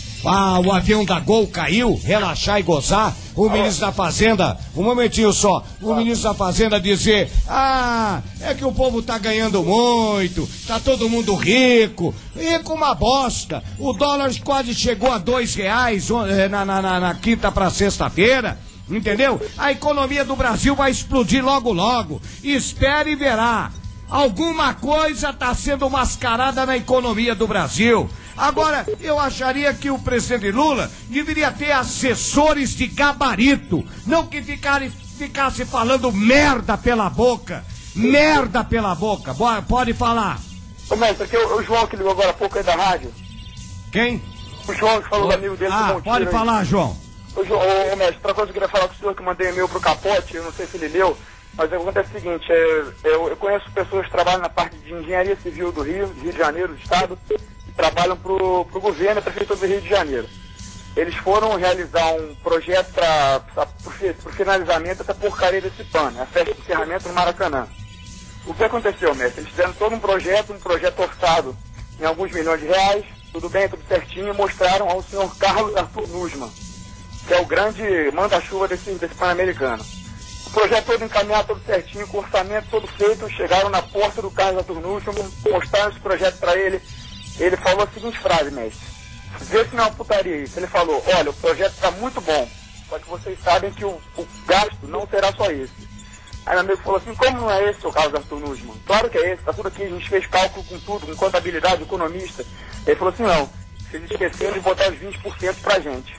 Ah, o avião da Gol caiu, relaxar e gozar. O ministro da Fazenda, um momentinho só, o ministro da Fazenda dizer, ah, é que o povo tá ganhando muito, tá todo mundo rico, rico uma bosta. O dólar quase chegou a dois reais na, na, na, na quinta para sexta-feira, entendeu? A economia do Brasil vai explodir logo logo, espere e verá. Alguma coisa está sendo mascarada na economia do Brasil. Agora, eu acharia que o presidente Lula deveria ter assessores de gabarito, não que ficarem, ficasse falando merda pela boca. Merda pela boca. Boa, pode falar. Ô, mestre, aqui é o, o João que ligou agora há pouco aí da rádio. Quem? O João que falou do amigo dele. Ah, um pode tiro falar, aí. João. Ô, João, ô, mestre, outra coisa que eu queria falar com o senhor, que eu mandei e-mail pro Capote, eu não sei se ele leu, mas acontece o seguinte, é, eu, eu conheço pessoas que trabalham na parte de engenharia civil do Rio, Rio de Janeiro, do Estado, que trabalham pro, pro governo e prefeitura do Rio de Janeiro. Eles foram realizar um projeto para o finalizamento dessa porcaria desse P A N, a festa de encerramento no Maracanã. O que aconteceu, mestre? Eles fizeram todo um projeto, um projeto orçado em alguns milhões de reais, tudo bem, tudo certinho, e mostraram ao senhor Carlos Arthur Nussmann, que é o grande manda-chuva desse, desse Pan-Americano. O projeto todo encaminhado, todo certinho, com o orçamento todo feito, chegaram na porta do Carlos Arthur Nussmann, mostraram esse projeto para ele. Ele falou a seguinte frase, mestre: vê se não é uma putaria isso. Ele falou, olha, o projeto está muito bom, só que vocês sabem que o, o gasto não será só esse. Aí meu amigo falou assim, como não é esse, seu Carlos Arthur Nussmann? Claro que é esse, tá tudo aqui, a gente fez cálculo com tudo, com contabilidade, economista. Ele falou assim, não, vocês esqueceram de botar os vinte por cento pra gente.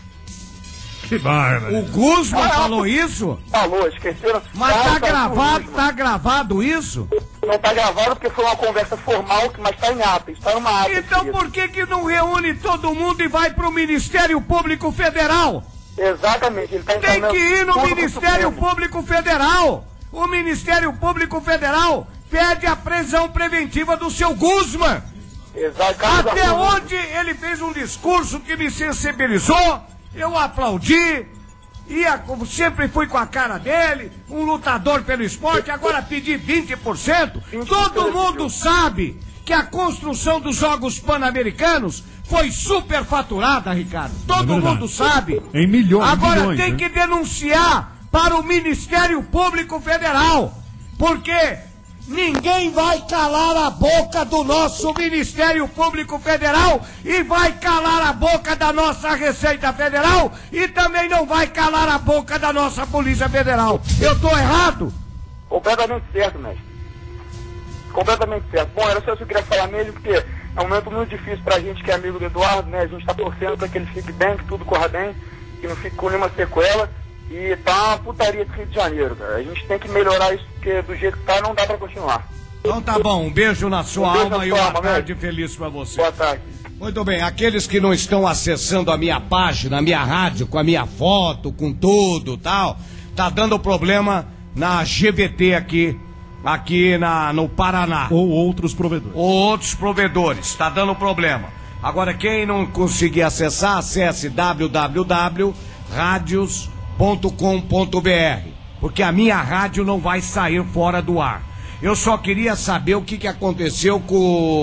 Que bárbaro. O Guzman Ah, falou isso? Falou, esqueceram. Mas tá Carlos Arthur gravado, Nussmann. tá gravado isso? Não tá gravado porque foi uma conversa formal, mas tá em ata, está numa ata. Então querido. por que que não reúne todo mundo e vai pro Ministério Público Federal? Exatamente, ele tá Tem encaminhando que ir no tudo pro Ministério Supremo. Público Federal. o Ministério Público Federal pede a prisão preventiva do seu Guzman. Exato. Até onde ele fez um discurso que me sensibilizou, eu aplaudi, ia, como sempre fui com a cara dele, um lutador pelo esporte, agora pedi vinte por cento. Todo mundo sabe que a construção dos Jogos Pan-Americanos foi superfaturada, Ricardo. Todo é mundo sabe. Em milhões, Agora milhões, tem né? que denunciar para o Ministério Público Federal, porque ninguém vai calar a boca do nosso Ministério Público Federal e vai calar a boca da nossa Receita Federal e também não vai calar a boca da nossa Polícia Federal. Eu tô errado? Completamente certo, mestre. Completamente certo. Bom, era só isso que eu queria falar mesmo, porque é um momento muito difícil pra gente que é amigo do Eduardo, né? A gente tá torcendo pra que ele fique bem, que tudo corra bem, que não fique com nenhuma sequela. E tá uma putaria de Rio de Janeiro, cara. A gente tem que melhorar isso, porque do jeito que tá não dá pra continuar. Então tá bom, um beijo na sua Um beijo alma na e sua uma alma, tarde né? feliz pra você. Boa tarde. Muito bem, aqueles que não estão acessando a minha página, a minha rádio, com a minha foto, com tudo e tal, tá dando problema na G V T aqui, aqui na, no Paraná. Ou outros provedores. Ou outros provedores, tá dando problema. Agora, quem não conseguir acessar, acesse w w w ponto radios ponto com ponto b r, porque a minha rádio não vai sair fora do ar. Eu só queria saber o que, que aconteceu com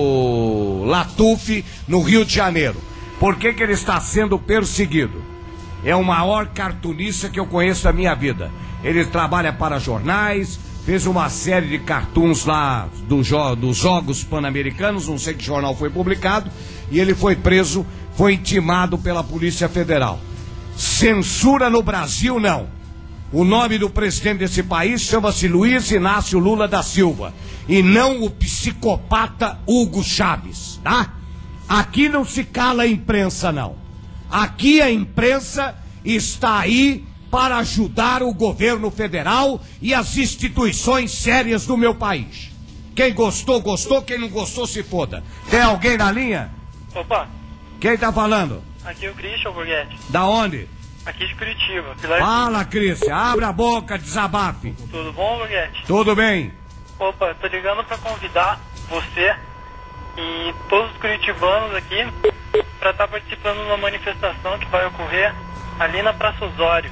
o Latuf no Rio de Janeiro. Por que, que ele está sendo perseguido? É o maior cartunista que eu conheço da minha vida. Ele trabalha para jornais, fez uma série de cartoons lá do jo- dos Jogos Pan-Americanos, não sei que jornal foi publicado, e ele foi preso, foi intimado pela Polícia Federal. Censura no Brasil, não. O nome do presidente desse país chama-se Luiz Inácio Lula da Silva, e não o psicopata Hugo Chávez, tá? Aqui não se cala a imprensa, não. Aqui a imprensa está aí para ajudar o governo federal e as instituições sérias do meu país. Quem gostou, gostou. Quem não gostou, se foda. Tem alguém na linha? Opa, Quem tá falando? aqui é o Christian Borghetti, Da onde? aqui de Curitiba. Pilar- Fala, Cristian. Abra a boca, desabafe. Tudo bom, Borghetti? Tudo bem? Opa, tô ligando pra convidar você e todos os curitibanos aqui pra estar participando de uma manifestação que vai ocorrer ali na Praça Osório,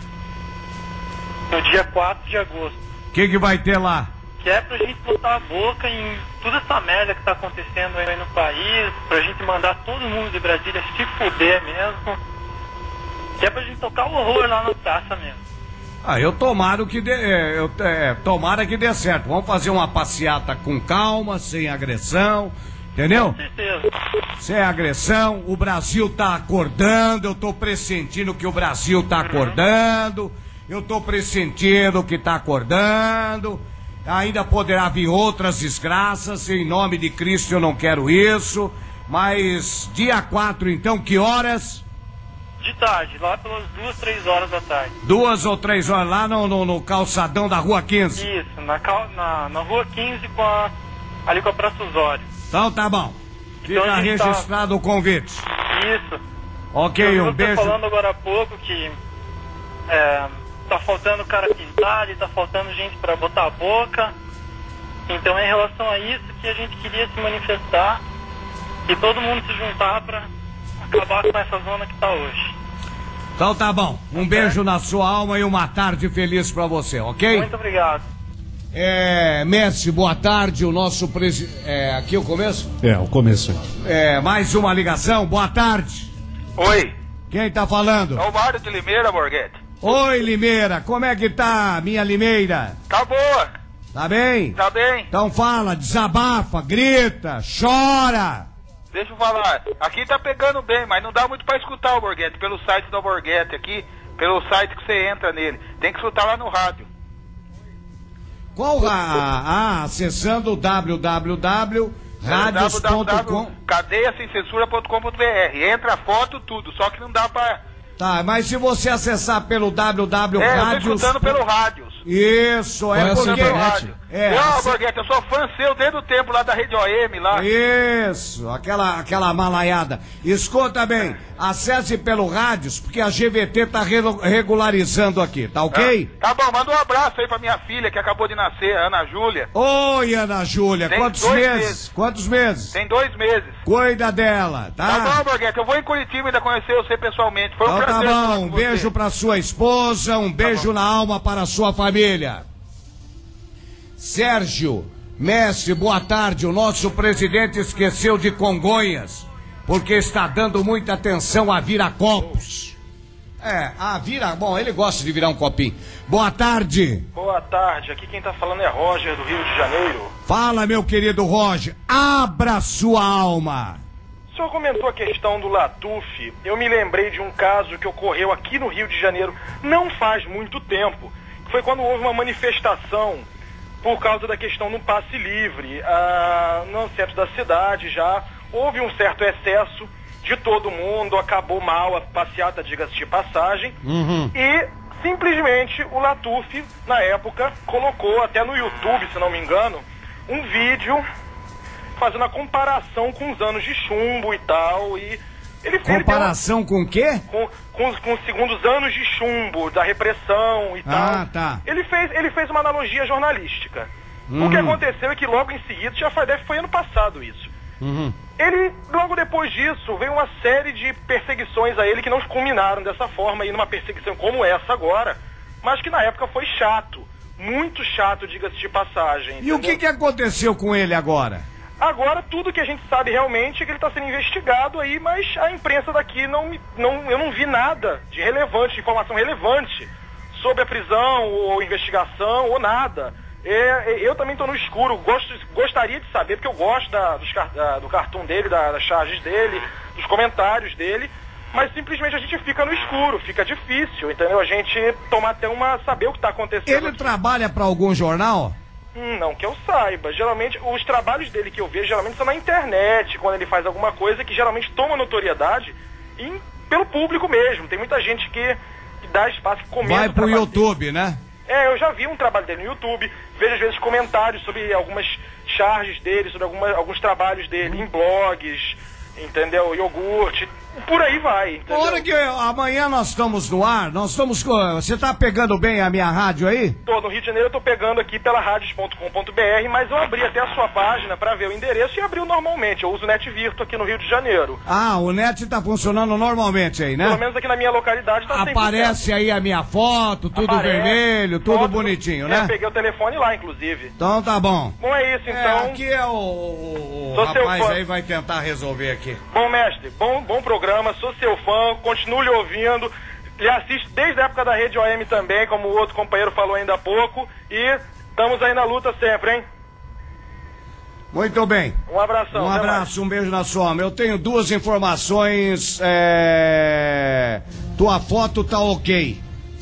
no dia quatro de agosto. O que, que vai ter lá? Que é pra gente botar a boca em toda essa merda que tá acontecendo aí no país, pra gente mandar todo mundo de Brasília se fuder mesmo. Que é pra gente tocar o horror lá na praça mesmo. Ah, eu tomara que dê, é, eu, é, tomara que dê certo. Vamos fazer uma passeata com calma, sem agressão, entendeu? Com certeza. Sem agressão. O Brasil tá acordando, eu tô pressentindo que o Brasil tá acordando, eu tô pressentindo que tá acordando. Ainda poderá vir outras desgraças, em nome de Cristo eu não quero isso. Mas dia quatro, então, que horas? De tarde, lá pelas duas, três horas da tarde. Duas ou três horas lá no, no, no calçadão da Rua quinze. Isso, na, cal- na, na rua quinze, com a, ali com a Praça Osório. Então tá bom. Fica Então a gente tá- registrado o convite. Isso. Ok, Eu um tô beijo. falando agora há pouco que é, tá faltando cara pintado e tá faltando gente pra botar a boca. Então é em relação a isso que a gente queria se manifestar e todo mundo se juntar pra acabar com essa zona que tá hoje. Então tá bom. Um beijo na sua alma e uma tarde feliz pra você, ok? Muito obrigado. É, Messi, boa tarde. O nosso presidente. É, aqui o começo? É, o começo aí. É, mais uma ligação. Boa tarde. Oi, Quem tá falando? é o Mário de Limeira, Borghetti. Oi, Limeira. Como é que tá, minha Limeira? Tá boa, Tá bem? tá bem. Então fala, desabafa, grita, chora. Deixa eu falar. Aqui tá pegando bem, mas não dá muito pra escutar o Borghetti pelo site do Borghetti aqui, pelo site que você entra nele. Tem que escutar lá no rádio. Qual a... Ah, acessando o w w w ponto radios ponto com. cadeia sem censura ponto com ponto b r. Entra foto, tudo, só que não dá pra... Tá, mas se você acessar pelo w w w É, eu tô Rádios... escutando pelo rádio. Isso, é Qual é a sua porque... internet? É, Não, ace- Borghetti, eu sou fã seu desde o tempo lá da Rede O M lá. Isso, aquela, aquela malaiada. Escuta bem, acesse pelo rádios, porque a G V T tá re regularizando aqui, tá ok? Ah, tá bom, manda um abraço aí pra minha filha que acabou de nascer, a Ana Júlia. Oi, Ana Júlia, Tem quantos dois meses? meses. Quantos meses? Tem dois meses. Cuida dela, tá? Tá bom, Borghetti, eu vou em Curitiba ainda conhecer você pessoalmente. Foi um Então prazer. tá falar bom, com um você. beijo pra sua esposa, um beijo na alma para a sua família. Sérgio, mestre, boa tarde. O nosso presidente esqueceu de Congonhas, porque está dando muita atenção a Viracopos. É, a vira... Bom, ele gosta de virar um copinho. Boa tarde. Boa tarde, aqui quem tá falando é Roger, do Rio de Janeiro. Fala, meu querido Roger, abra sua alma. O senhor comentou a questão do Latuf. Eu me lembrei de um caso que ocorreu aqui no Rio de Janeiro não faz muito tempo. Foi quando houve uma manifestação por causa da questão do passe livre. Ah, no centro da cidade já houve um certo excesso de todo mundo, acabou mal a passeata, diga-se de passagem. Uhum. E simplesmente o Latuf, na época, colocou até no YouTube, se não me engano, um vídeo fazendo a comparação com os anos de chumbo e tal, e ele fez Comparação com o quê? com, com, com os segundos anos de chumbo, da repressão e tal. Ah, tá. Ele fez, ele fez uma analogia jornalística. Uhum. O que aconteceu é que logo em seguida, já foi, deve foi ano passado isso. Uhum. Ele, logo depois disso, veio uma série de perseguições a ele que não culminaram dessa forma, aí numa perseguição como essa agora, mas que na época foi chato. Muito chato, diga-se de passagem. E o que, que aconteceu com ele agora? Agora, tudo que a gente sabe realmente é que ele está sendo investigado aí, mas a imprensa daqui não, me- não... Eu não vi nada de relevante, de informação relevante sobre a prisão, ou investigação, ou nada. É, eu também estou no escuro, gosto, gostaria de saber, porque eu gosto da, dos car- da- do cartoon dele, da- das charges dele, dos comentários dele, mas simplesmente a gente fica no escuro, fica difícil, entendeu? A gente tomar até uma... saber o que está acontecendo. Ele aqui. trabalha para algum jornal? Hum, Não que eu saiba. Geralmente, os trabalhos dele que eu vejo, geralmente são na internet, quando ele faz alguma coisa que geralmente toma notoriedade em- pelo público mesmo. Tem muita gente que, que dá espaço, que comenta Vai o pro trabalho YouTube, né? É, eu já vi um trabalho dele no YouTube, vejo às vezes comentários sobre algumas charges dele, sobre alguma, alguns trabalhos dele em blogs, entendeu? Iogurte, por aí vai, entendeu? A hora que amanhã nós estamos no ar, nós estamos com... Você tá pegando bem a minha rádio aí? Tô no Rio de Janeiro, eu tô pegando aqui pela radios ponto com ponto br, mas eu abri até a sua página pra ver o endereço e abriu normalmente. Eu uso o NetVirto aqui no Rio de Janeiro. Ah, o net tá funcionando normalmente aí, né? Pelo menos aqui na minha localidade tá cem por cento. Aparece aí a minha foto, tudo Aparece, vermelho, tudo foto- bonitinho, É, né? eu peguei o telefone lá, inclusive. Então tá bom. Bom, é isso, É, então. aqui é o, o, o Sou seu rapaz fã. aí vai tentar resolver aqui. Bom, mestre, bom, bom programa, sou seu fã, continuo lhe ouvindo, lhe assisto desde a época da Rede O M também, como o outro companheiro falou ainda há pouco, e estamos aí na luta sempre, hein? Muito bem. Um abração. Um até abraço, um beijo na sua alma. Eu tenho duas informações. É... Tua foto tá ok.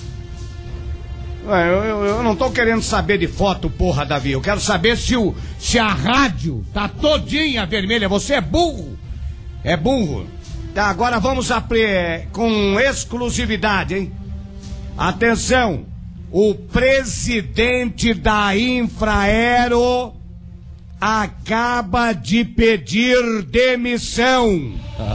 Ué, Eu, eu, eu não tô querendo saber de foto, porra, Davi. Eu quero saber se, o, se a rádio tá todinha vermelha. Você é burro. É burro. Tá, agora vamos apre... com exclusividade, hein? Atenção. O presidente da Infraero acaba de pedir demissão.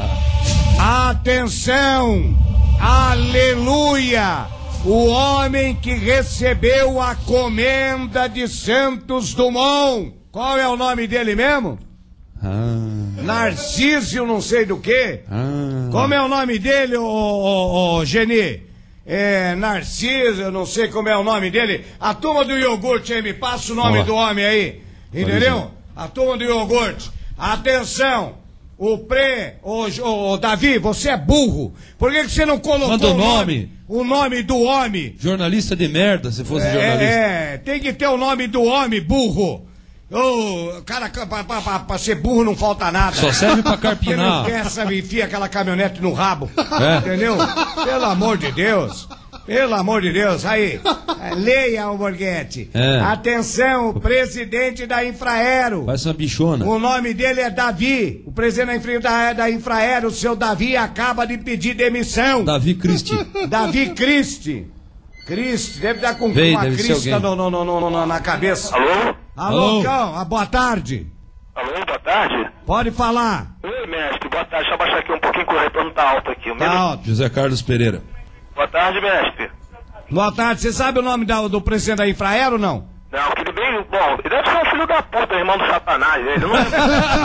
Atenção! Aleluia! O homem que recebeu a comenda de Santos Dumont. Qual é o nome dele mesmo? Ah, Narciso, não sei do que. ah. Como é o nome dele, ô, ô, ô, Geni? É, Narciso, eu não sei como é o nome dele. A turma do iogurte aí, me passa o nome Olá. do homem aí. Entendeu? A turma do iogurte. Atenção! O pre... Ô, ô, ô, Davi, você é burro. Por que, que você não colocou Manda o o nome. O nome do homem. Jornalista de merda, se fosse jornalista. É, é, tem que ter o nome do homem, burro. Ô, cara, pra, pra, pra, pra ser burro não falta nada. Só serve pra Você carpinar. não quer, sabe, enfia aquela caminhonete no rabo. É. Entendeu? Pelo amor de Deus. Pelo amor de Deus. Aí, leia, o Borghetti. É. Atenção, o presidente da Infraero. Parece uma bichona. O nome dele é Davi. O presidente da Infra- da, da Infraero, o seu Davi, acaba de pedir demissão. Davi Cristi. Davi Cristi. Cristi, deve estar com Veio, uma deve ser crista alguém. no, no, no, no, na cabeça. Alô? Alô, Alô? Cão, ah, boa tarde. Alô, boa tarde. Pode falar. Oi, mestre. Boa tarde. Deixa eu abaixar aqui um pouquinho que o retorno tá alto aqui. Um Tá minuto. alto. José Carlos Pereira. Boa tarde, mestre. Boa tarde. Você sabe o nome da- do presidente da Infraero ou não? Não, aquele bem... Bom, ele deve ser um filho da puta, irmão do satanás. Ele não é...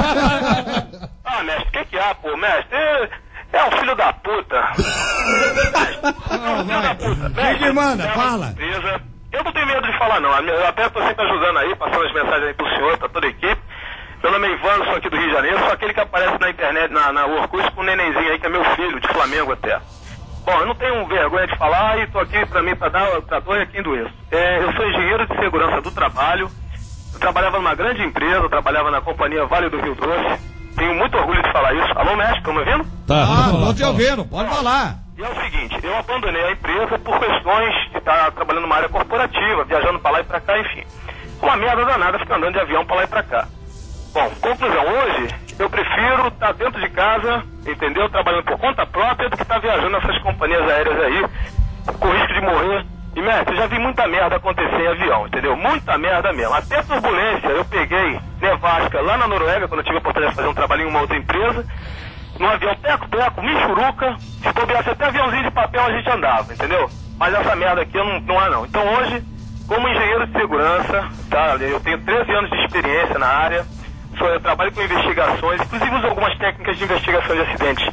Ah, mestre, o que que há, pô? Mestre, é, é um filho da puta. Mestre, é um filho da puta. Mestre, que manda? é uma Fala. surpresa. Eu não tenho medo de falar, não. Eu até tô sempre ajudando aí, passando as mensagens aí pro senhor, pra toda a equipe. Meu nome é Ivano, sou aqui do Rio de Janeiro, sou aquele que aparece na internet, na, na Orkut, com um nenenzinho aí, que é meu filho, de Flamengo até. Bom, eu não tenho vergonha de falar e tô aqui pra mim pra dar pra dor e a quem doer. É, eu sou engenheiro de segurança do trabalho, eu trabalhava numa grande empresa, eu trabalhava na companhia Vale do Rio Doce. Tenho muito orgulho de falar isso. Alô, mestre, estão me ouvindo? Tá, Ah, tô te ouvindo, pode falar. E é o seguinte, eu abandonei a empresa por questões de estar trabalhando numa área corporativa, viajando pra lá e pra cá, enfim. Uma merda danada ficar andando de avião pra lá e pra cá. Bom, conclusão, hoje eu prefiro estar dentro de casa, entendeu? Trabalhando por conta própria do que estar viajando nessas companhias aéreas aí, com risco de morrer. E, mestre, eu já vi muita merda acontecer em avião, entendeu? Muita merda mesmo. Até turbulência, eu peguei nevasca lá na Noruega, quando eu tive a oportunidade de fazer um trabalho em uma outra empresa, num avião teco-teco, michuruca, se bobeasse até aviãozinho de papel a gente andava, entendeu? Mas essa merda aqui eu não, não há não. Então hoje, como engenheiro de segurança, tá? Eu tenho treze anos de experiência na área, sou, eu trabalho com investigações, inclusive uso algumas técnicas de investigação de acidentes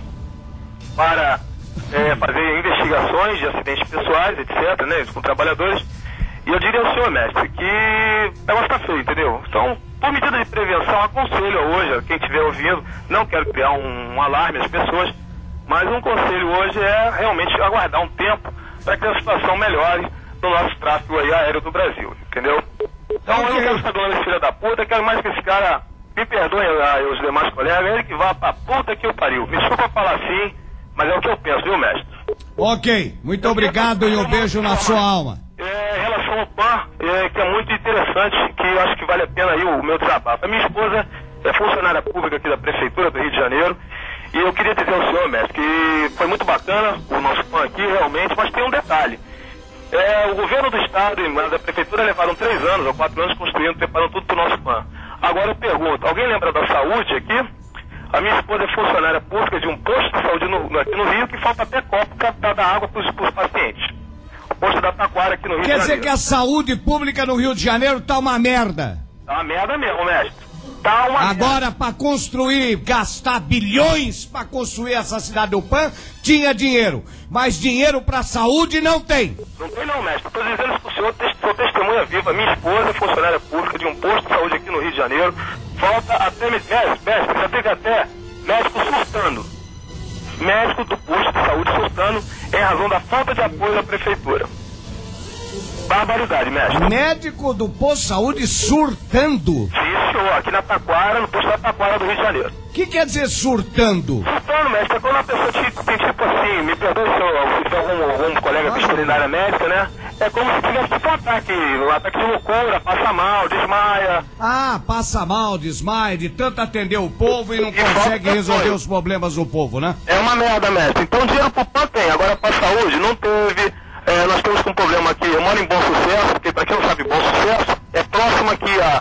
para é, fazer investigações de acidentes pessoais, etc, né, com trabalhadores. E eu diria ao senhor, mestre, que o negócio tá feio, entendeu? Então, por medida de prevenção, aconselho hoje, a quem estiver ouvindo, não quero criar um, um alarme às pessoas, mas um conselho hoje é realmente aguardar um tempo para que a situação melhore no nosso tráfego aí aéreo do Brasil, entendeu? Então eu não quero ficar doando esse filho da puta, quero mais que esse cara, me perdoem ah, os demais colegas, ele que vá pra puta que eu pariu. Me desculpa falar assim, mas é o que eu penso, viu, mestre? Ok, muito obrigado e um beijo na sua alma. É, em relação ao P A N, é, que é muito interessante, que eu acho que vale a pena aí o meu desabafo. A minha esposa é funcionária pública aqui da Prefeitura do Rio de Janeiro, e eu queria dizer ao senhor, mestre, que foi muito bacana o nosso P A N aqui, realmente, mas tem um detalhe. É, o governo do estado e da prefeitura levaram três anos ou quatro anos construindo, preparando tudo para o nosso P A N. Agora eu pergunto, alguém lembra da saúde aqui? A minha esposa é funcionária pública de um posto de saúde no, aqui no Rio, que falta até copo para dar água para os pacientes. O posto da Taquara aqui no Rio Quer de dizer Janeiro. que a saúde pública no Rio de Janeiro tá uma merda. Tá uma merda mesmo, mestre. Tá uma Agora, para construir, gastar bilhões para construir essa cidade do P A N, tinha dinheiro. Mas dinheiro para saúde não tem. Não tem não, mestre. Estou dizendo isso pro senhor, sou testemunha viva. Minha esposa é funcionária pública de um posto de saúde aqui no Rio de Janeiro. Falta até... Mestre, mestre, já teve até médico surtando. Médico do posto de saúde surtando em razão da falta de apoio da prefeitura. Barbaridade, mestre. Médico do posto de saúde surtando. Sim, senhor. Aqui na Taquara, no posto da Taquara do Rio de Janeiro. O que quer dizer surtando? Surtando, mestre, é quando a pessoa te, tem tipo assim, me perdoe se eu se tiver algum, algum colega que estuda na área médica, né? É como se tivesse tipo um ataque, um ataque de loucura, passa mal, desmaia. Ah, passa mal, desmaia, de tanto atender o povo e não consegue resolver os problemas do povo, né? É uma merda, mestre. Então dinheiro pro P A N tem, agora pra saúde não teve. É, nós temos um problema aqui, eu moro em Bom Sucesso, porque pra quem não sabe, Bom Sucesso é próximo aqui a,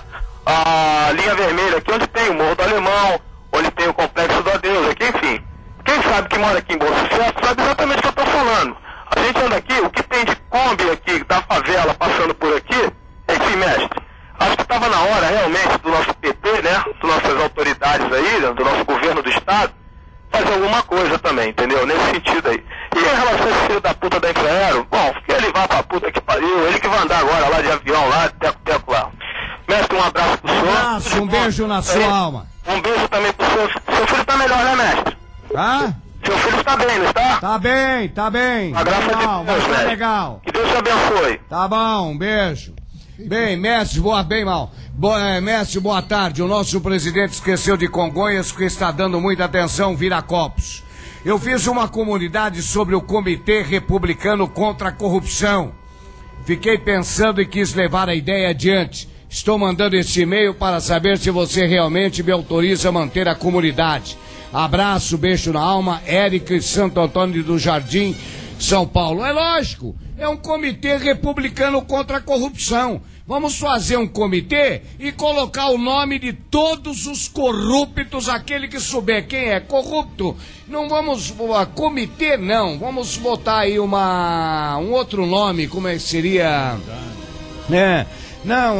a linha vermelha, aqui onde tem o Morro do Alemão, onde tem o Complexo do Adeus, aqui, enfim. Quem sabe que mora aqui em Bom Sucesso sabe exatamente o que eu tô falando. A gente anda aqui, o que tem de Kombi aqui, da favela, passando por aqui, enfim, mestre, acho que estava na hora realmente do nosso P T, né, das nossas autoridades aí, do nosso governo do estado, fazer alguma coisa também, entendeu? Nesse sentido aí. E em relação a esse filho da puta da Infraero, bom, que ele vá pra puta que pariu, ele que vai andar agora lá de avião, lá, de teco-teco lá. Mestre, um abraço pro senhor. Um abraço, um beijo na sua alma. Um beijo também pro senhor. Seu filho tá melhor, né, mestre? Tá? Seu filho está bem, não está? Tá bem, tá bem. A graça legal, de Deus, mas tá mestre. legal. Que Deus te abençoe. Tá bom, um beijo. Bem, mestre, boa, bem mal. Boa, é, mestre, boa tarde. O nosso presidente esqueceu de Congonhas, que está dando muita atenção, Viracopos. Eu fiz uma comunidade sobre o Comitê Republicano contra a Corrupção. Fiquei pensando e quis levar a ideia adiante. Estou mandando esse e-mail para saber se você realmente me autoriza a manter a comunidade. Abraço, beijo na alma, Érica Santo Antônio do Jardim, São Paulo. É lógico, é um comitê republicano contra a corrupção. Vamos fazer um comitê e colocar o nome de todos os corruptos, aquele que souber quem é corrupto. Não vamos, uh, comitê não, vamos botar aí uma, um outro nome, como é que seria? É, não,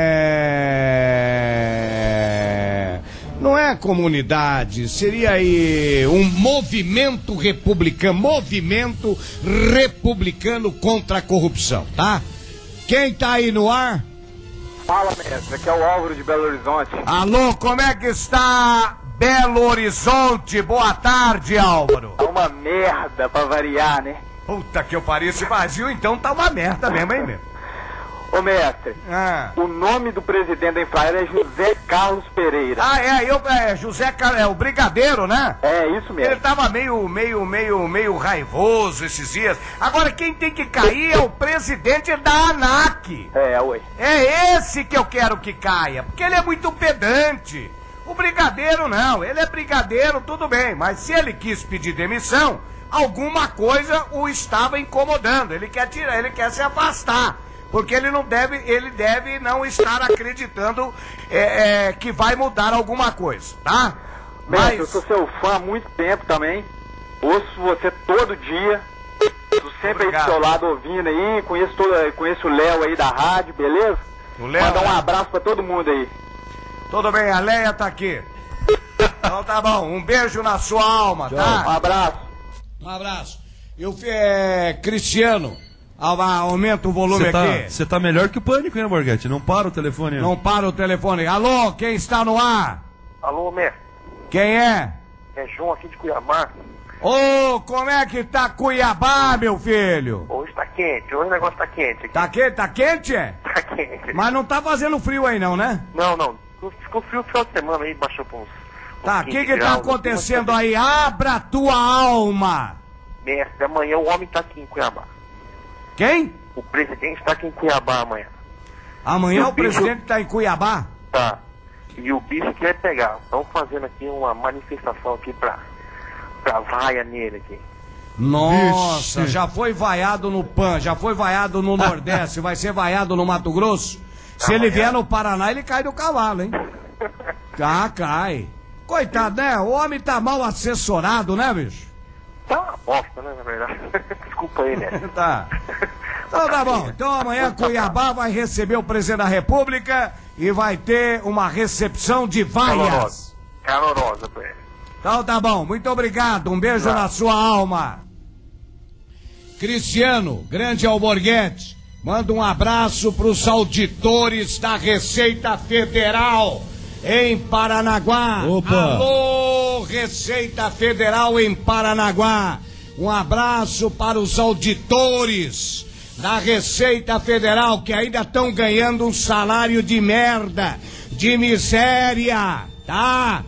é... Não é comunidade, seria aí um movimento republicano, movimento republicano contra a corrupção, tá? Quem tá aí no ar? Fala, mestre, aqui é o Álvaro de Belo Horizonte. Alô, como é que está Belo Horizonte? Boa tarde, Álvaro. Tá uma merda pra variar, né? Puta que eu pariu, esse vazio então tá uma merda mesmo, hein, meu? Ô, mestre, ah. o nome do presidente da Infraero é José Carlos Pereira. Ah, é, eu, é José Carlos, é o brigadeiro, né? É, isso mesmo. Ele tava meio, meio, meio, meio raivoso esses dias. Agora, quem tem que cair é o presidente da ANAC. É, ué. É esse que eu quero que caia, porque ele é muito pedante. O brigadeiro não, ele é brigadeiro, tudo bem, mas se ele quis pedir demissão, alguma coisa o estava incomodando. Ele quer tirar, ele quer se afastar. Porque ele não deve, ele deve não estar acreditando é, é, que vai mudar alguma coisa, tá? Mas eu sou seu fã há muito tempo também. Ouço você todo dia. Tô sempre Obrigado. aí do seu lado ouvindo aí. Conheço, todo, conheço o Léo aí da rádio, beleza? O Léo, Manda um né? abraço pra todo mundo aí. Tudo bem, a Leia tá aqui. Então tá bom, um beijo na sua alma, tá? Um abraço. Um abraço. Eu, é, Cristiano. Aumenta o volume cê tá, aqui. Você tá melhor que o Pânico, hein, Borghetti? Não para o telefone. Não para o telefone. Alô, quem está no ar? Alô, mestre. Quem é? É João aqui de Cuiabá. Ô, oh, como é que tá Cuiabá, meu filho? Hoje tá quente, hoje o negócio tá quente. Aqui. Tá quente? Tá quente, é? Tá quente. Mas não tá fazendo frio aí não, né? Não, não. Ficou frio no final de semana aí, baixou pra uns... Tá, o que que tá acontecendo aí? Abra a tua alma! Mestre, amanhã o homem tá aqui em Cuiabá. Quem? O presidente tá aqui em Cuiabá amanhã. Amanhã o, o presidente bicho... tá em Cuiabá? Tá. E o bicho quer pegar. Estão fazendo aqui uma manifestação aqui pra, pra vaia nele aqui. Nossa, Vixe. já foi vaiado no P A N, já foi vaiado no Nordeste, vai ser vaiado no Mato Grosso? Se amanhã ele vier no Paraná, ele cai do cavalo, hein? Tá, cai. Coitado, né? O homem tá mal assessorado, né, bicho? Tá uma bosta, né, na verdade. Desculpa aí, né? Tá. Então tá bom. Então amanhã Cuiabá vai receber o presidente da República e vai ter uma recepção de vaias. Calorosa, pra ele. Então tá bom. Muito obrigado. Um beijo tá. na sua alma. Cristiano, grande Alborguete, manda um abraço pros auditores da Receita Federal em Paranaguá. Opa. Alô, Receita Federal em Paranaguá. Um abraço para os auditores da Receita Federal que ainda estão ganhando um salário de merda, de miséria, tá?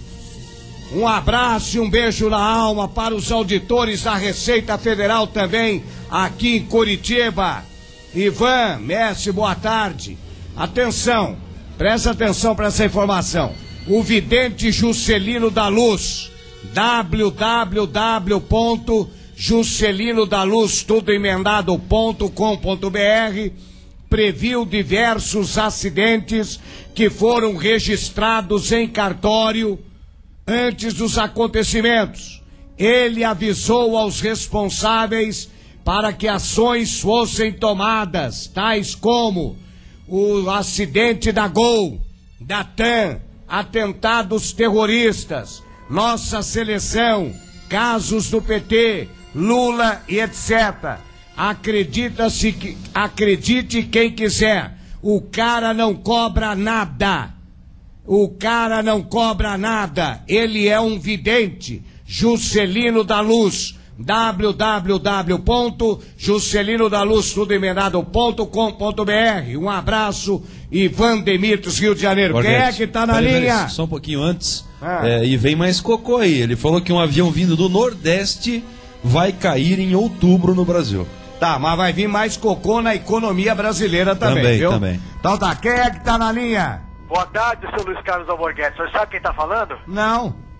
Um abraço e um beijo na alma para os auditores da Receita Federal também aqui em Curitiba. Ivan, Messi, boa tarde. Atenção. Presta atenção para essa informação. O vidente Juscelino da Luz, w w w ponto juscelino da luz tudo emendado ponto com ponto b r, previu diversos acidentes que foram registrados em cartório antes dos acontecimentos. Ele avisou aos responsáveis para que ações fossem tomadas, tais como o acidente da Gol, da TAM, atentados terroristas, nossa seleção, casos do P T, Lula e etcétera. Acredita-se que, acredite quem quiser, o cara não cobra nada. O cara não cobra nada. Ele é um vidente. Juscelino da Luz. w w w ponto juscelino da luz tudo emendado ponto com ponto b r. Um abraço, Ivan Demitos, Rio de Janeiro. Borghetti, quem é que tá na pera, linha? Pera, só um pouquinho antes. Ah. É, e vem mais cocô aí. Ele falou que um avião vindo do Nordeste vai cair em outubro no Brasil. Tá, mas vai vir mais cocô na economia brasileira também, também viu? Também, Então tá, quem é que tá na linha? Boa tarde, seu Luiz Carlos Alborguete. O senhor sabe quem tá falando? Não.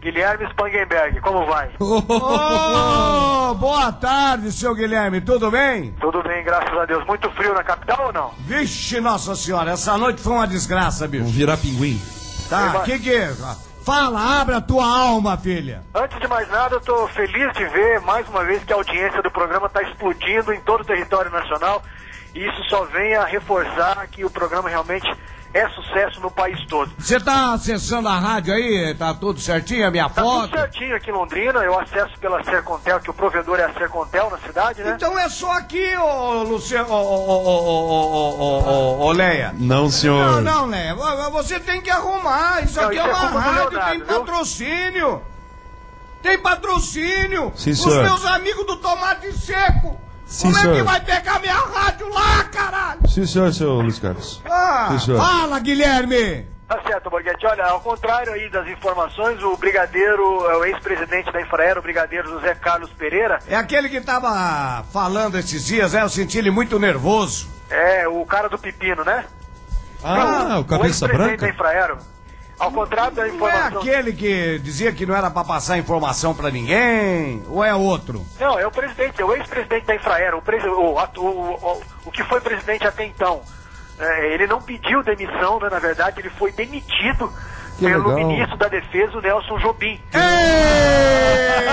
Guilherme Spangenberg, como vai? Oh, boa tarde, seu Guilherme, tudo bem? Tudo bem, graças a Deus. Muito frio na capital ou não? Vixe, nossa senhora, essa noite foi uma desgraça, bicho. Vamos virar pinguim. Tá, o que que é? Fala, abre a tua alma, filha. Antes de mais nada, eu tô feliz de ver, mais uma vez, que a audiência do programa tá explodindo em todo o território nacional. E isso só vem a reforçar que o programa realmente é sucesso no país todo. Você tá acessando a rádio aí? Tá tudo certinho, a minha tá foto? Tudo certinho aqui em Londrina, eu acesso pela Sercontel, que o provedor é a Sercontel na cidade, né? Então é só aqui, ô Luciano, ô, ô, ô, ô, ô, ô, ô, Leia. Não, senhor. Não, não, Leia, você tem que arrumar, isso não, aqui isso é uma é rádio, Leonardo, tem patrocínio. Tem patrocínio. Sim, Os senhor. meus amigos do Tomate Seco. Sim, Como senhor. é que vai pegar minha rádio lá, caralho? Sim, senhor, senhor Luiz Carlos. Ah, Sim, senhor. fala, Guilherme. Tá certo, Borghetti. Olha, ao contrário aí das informações, o brigadeiro, o ex-presidente da Infraero, o brigadeiro José Carlos Pereira... É aquele que tava falando esses dias, né? Eu senti ele muito nervoso. É, o cara do pepino, né? Ah, Não, o cabeça o ex-presidente branca? da Infraero. Ao contrário da Não é informação... aquele que dizia que não era pra passar informação pra ninguém? Ou é outro? Não, é o presidente, é o ex-presidente da Infraero, o, presi... o, o, o, o que foi presidente até então. É, ele não pediu demissão, né? Na verdade, ele foi demitido Que pelo legal. ministro da Defesa, o Nelson Jobim. Ei,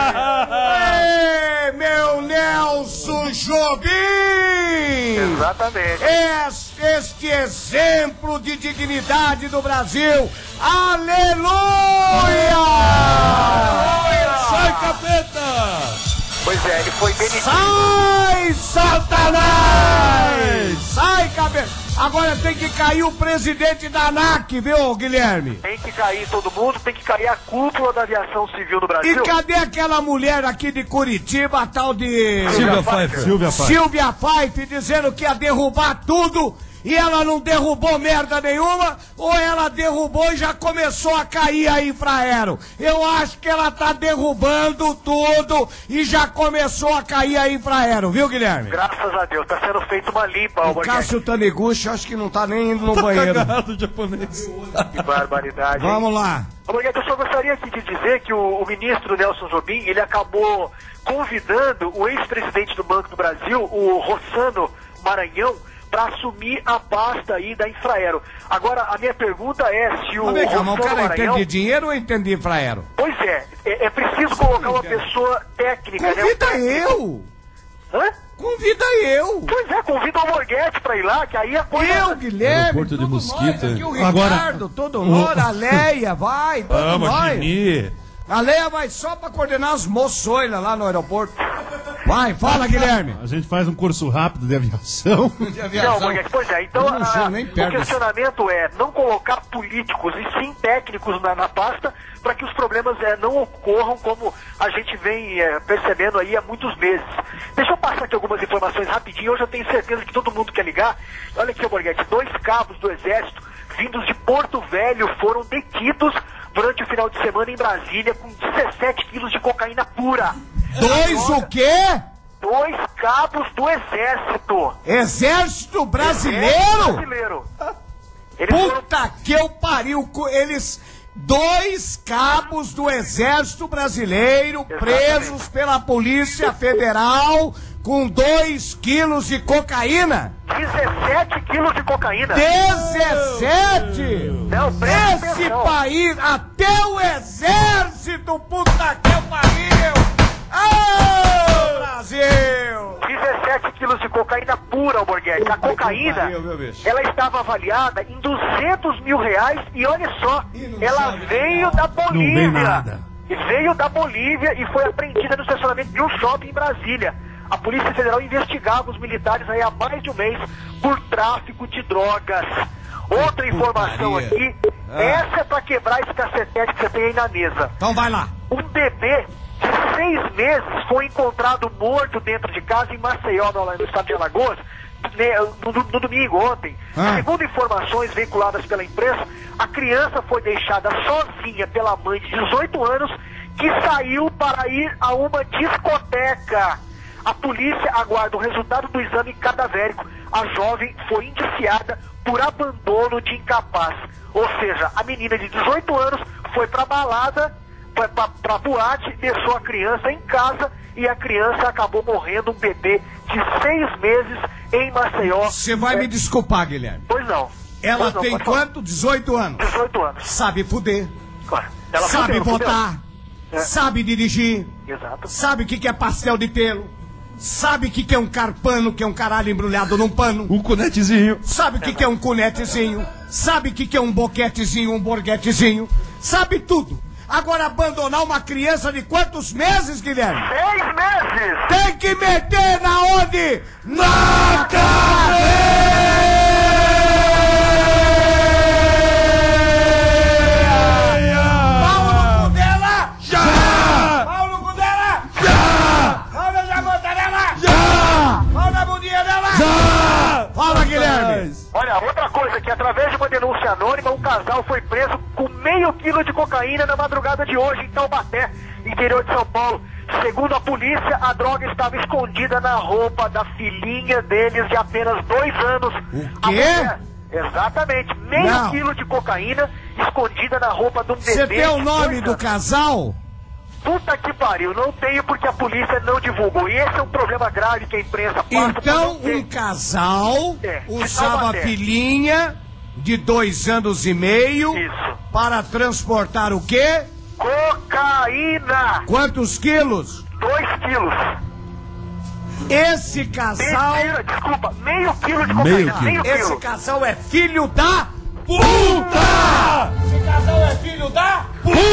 Ei, meu Nelson Jobim! Exatamente. Es- Este exemplo de dignidade do Brasil. Aleluia! Sai, capeta! Pois é, ele foi demitido. Sai, Satanás! Sai, cabeça! Agora tem que cair o presidente da ANAC, viu, Guilherme? Tem que cair todo mundo, tem que cair a cúpula da aviação civil no E Brasil. cadê aquela mulher aqui de Curitiba, a tal de... Silvia Pfeiffer. Silvia Pfeiffer. Silvia Pfeiffer, dizendo que ia derrubar tudo e ela não derrubou merda nenhuma, ou ela derrubou e já começou a cair a Infraero? Eu acho que ela tá derrubando tudo e já começou a cair a Infraero, viu, Guilherme? Graças a Deus, tá sendo feita uma limpa, O Alborguete. Cássio Taniguchi acho que não tá nem indo no banheiro. Cagado japonês. Que barbaridade. hein? Vamos lá. Alborguete, eu só gostaria aqui de dizer que o, o ministro Nelson Jobim, ele acabou convidando o ex-presidente do Banco do Brasil, o Rossano Maranhão, para assumir a pasta aí da Infraero. Agora, a minha pergunta é se o Mas vem cá, mas o Rossano cara Maranhão... entende dinheiro ou entende Infraero? Pois é, é, é preciso colocar uma pessoa técnica, né? Um Convida técnico. eu! Hã? Convida eu! Pois é, convida o Alborguete pra ir lá, que aí a coisa... Eu, Guilherme, Aeroporto de todo Mosquito, nós, aqui, o Agora- Ricardo, todo nós, a Leia, vai, todo Vamos, nós. Dini. A Leia vai só pra coordenar as moçoilas lá no aeroporto. Vai, fala, Guilherme. A gente faz um curso rápido de aviação. De Não, aviação. Alborguete, pois é, então Eu não a- chego nem o perto disso. questionamento é não colocar políticos e sim técnicos na, na pasta para que os problemas é, não ocorram como a gente vem é, percebendo aí há muitos meses. Deixa eu passar aqui algumas informações rapidinho, hoje eu tenho certeza que todo mundo quer ligar. Olha aqui, Alborguete, dois cabos do Exército vindos de Porto Velho foram detidos durante o final de semana em Brasília com dezessete quilos de cocaína pura. Dois o quê? Dois cabos do Exército. Exército brasileiro? Exército brasileiro. Eles foram... Puta que eu pariu. co- Eles... Dois cabos do Exército Brasileiro presos pela Polícia Federal com dois quilos de cocaína. dezessete quilos de cocaína. dezessete! Não, presta Esse atenção. país, até o Exército, puta que eu pariu! Ô, Brasil! dezessete quilos de cocaína pura, Alborguete. A cocaína, pariu, meu bicho. ela estava avaliada em duzentos mil reais e olha só, ela veio da Bolívia. vem nada. E veio da Bolívia e foi apreendida no estacionamento de um shopping em Brasília. A Polícia Federal investigava os militares aí há mais de um mês por tráfico de drogas. Outra informação putaria. aqui, essa é pra quebrar esse cacetete que você tem aí na mesa. Então vai lá. Um bebê de seis meses foi encontrado morto dentro de casa em Maceió, no no estado de Alagoas, né, no, no domingo, ontem. Ah. Segundo informações veiculadas pela imprensa, a criança foi deixada sozinha pela mãe de dezoito anos que saiu para ir a uma discoteca. A polícia aguarda o resultado do exame cadavérico. A jovem foi indiciada por abandono de incapaz. Ou seja, a menina de dezoito anos foi pra balada, foi pra, pra boate, deixou a criança em casa e a criança acabou morrendo, um bebê de seis meses em Maceió. Você vai é... me desculpar, Guilherme. Pois não. Ela pois não, tem quanto? dezoito anos. dezoito anos. Sabe fuder. Claro. Ela sabe fudeu, votar. É. Sabe dirigir. Exato. Sabe o que, que é pastel de pelo. Sabe o que, que é um carpano, que é um caralho embrulhado num pano. Um cunetezinho. Sabe o que, que é um cunetezinho. Sabe o que, que é um boquetezinho, um borguetezinho. Sabe tudo. Agora, abandonar uma criança de quantos meses, Guilherme? Seis meses! Tem que meter na onde? Na cadeia! Pau no cu dela! Já! Pau no cu dela! Já! Pau na jamanta dela! Já! Pau na bundinha dela! Já! Fala, Guilherme! Olha, outra coisa, que através de uma denúncia anônima, um casal foi preso com meio quilo de cocaína na madrugada de hoje em Taubaté, interior de São Paulo. Segundo a polícia, a droga estava escondida na roupa da filhinha deles de apenas dois anos. O quê? Exatamente, meio Não. quilo de cocaína escondida na roupa de um bebê. Você tem o de nome dois do anos. casal? Puta que pariu, não tenho porque a polícia não divulgou. E esse é um problema grave que a imprensa passa. Então, por não um ter. casal É, de usava a Taubaté. filhinha de dois anos e meio Isso. para transportar o quê? Cocaína! Quantos quilos? Dois quilos. Esse casal... Mentira, desculpa, meio quilo de cocaína. Meio quilo. Esse casal é filho da... Puta! Esse casal é filho da...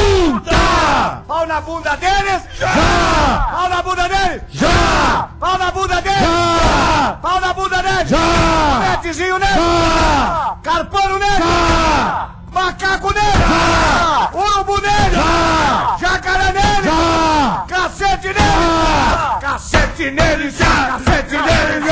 Puta! Pau na bunda deles? Já! Pau na bunda deles? Já! Pau na bunda deles? Já! Pau na bunda deles? Já! Conetezinho neles? Já! Carpano neles? Já! Macaco neles? Já! Urubu neles? Já! Jacaré neles? Já! Cacete neles? Já! Cacete neles? Já! Cacete neles?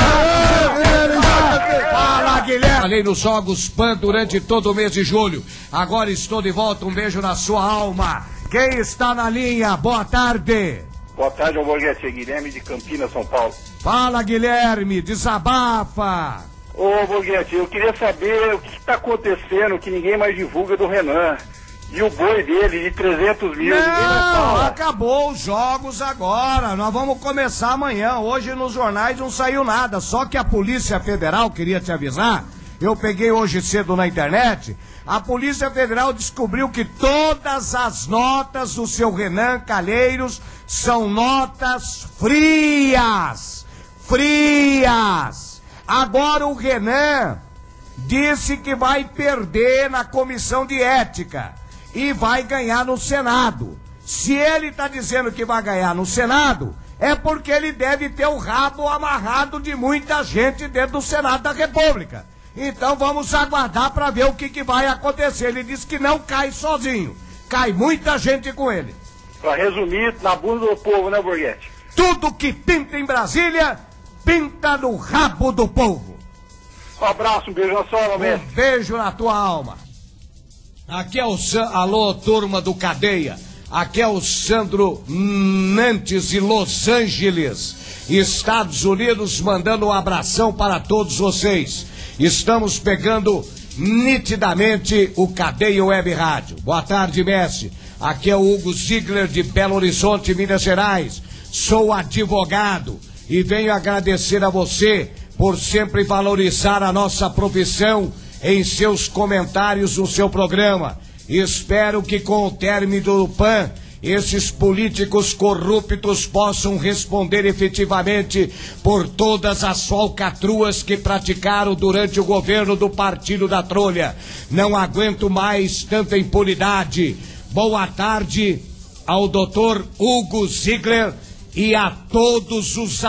Já! Fala, Guilherme! Falei nos Jogos Pan durante todo o mês de julho. Agora estou de volta. Um beijo na sua alma. Quem está na linha? Boa tarde. Boa tarde, Alborguete. Guilherme de Campinas, São Paulo. Fala, Guilherme. Desabafa. Ô, Alborguete, eu queria saber o que está acontecendo que ninguém mais divulga do Renan. E o boi dele de trezentos mil. Ninguém mais Não, fala. acabou os jogos agora. Nós vamos começar amanhã. Hoje nos jornais não saiu nada. Só que a Polícia Federal, queria te avisar, eu peguei hoje cedo na internet, a Polícia Federal descobriu que todas as notas do seu Renan Calheiros são notas frias. Frias. Agora o Renan disse que vai perder na comissão de ética e vai ganhar no Senado. Se ele está dizendo que vai ganhar no Senado, é porque ele deve ter o rabo amarrado de muita gente dentro do Senado da República. Então vamos aguardar para ver o que, que vai acontecer. Ele disse que não cai sozinho, cai muita gente com ele. Pra resumir, na bunda do povo, né, Alborguete? Tudo que pinta em Brasília, pinta no rabo do povo. Um abraço, um beijo na sua alma, Um mestre. beijo na tua alma. Aqui é o San... Alô, turma do Cadeia. Aqui é o Sandro Nantes de Los Angeles, Estados Unidos, mandando um abração para todos vocês. Estamos pegando nitidamente o Cadeia Web Rádio. Boa tarde, mestre. Aqui é o Hugo Ziegler de Belo Horizonte, Minas Gerais. Sou advogado e venho agradecer a você por sempre valorizar a nossa profissão em seus comentários no seu programa. Espero que com o término do P A N, esses políticos corruptos possam responder efetivamente por todas as falcatruas que praticaram durante o governo do Partido da Trolha. Não aguento mais tanta impunidade. Boa tarde ao doutor Hugo Ziegler e a todos os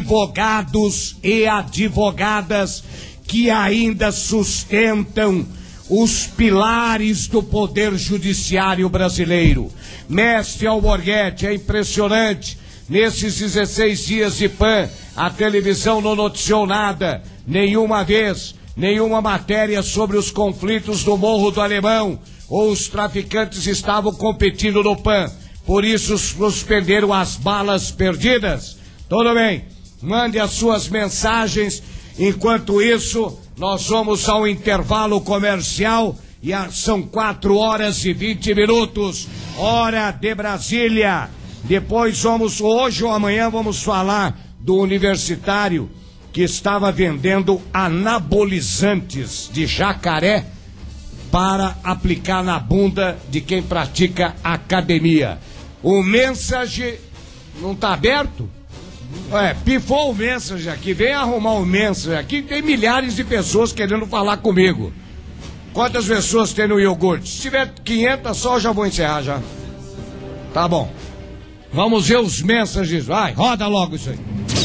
advogados e advogadas que ainda sustentam os pilares do poder judiciário brasileiro. Mestre Alborguete, é impressionante. Nesses dezesseis dias de P A N, a televisão não noticiou nada, nenhuma vez, nenhuma matéria sobre os conflitos do Morro do Alemão, ou os traficantes estavam competindo no P A N. Por isso suspenderam as balas perdidas. Tudo bem, mande as suas mensagens. Enquanto isso, nós vamos ao intervalo comercial E a, são quatro horas e vinte minutos, hora de Brasília. Depois vamos, hoje ou amanhã, vamos falar do universitário que estava vendendo anabolizantes de jacaré para aplicar na bunda de quem pratica academia. O Mensage não está aberto? É, pifou o Mensage aqui, vem arrumar o Mensage aqui, tem milhares de pessoas querendo falar comigo. Quantas pessoas tem no iogurte? Se tiver quinhentas só, eu já vou encerrar já. Tá bom. Vamos ver os mensagens. Vai, roda logo isso aí.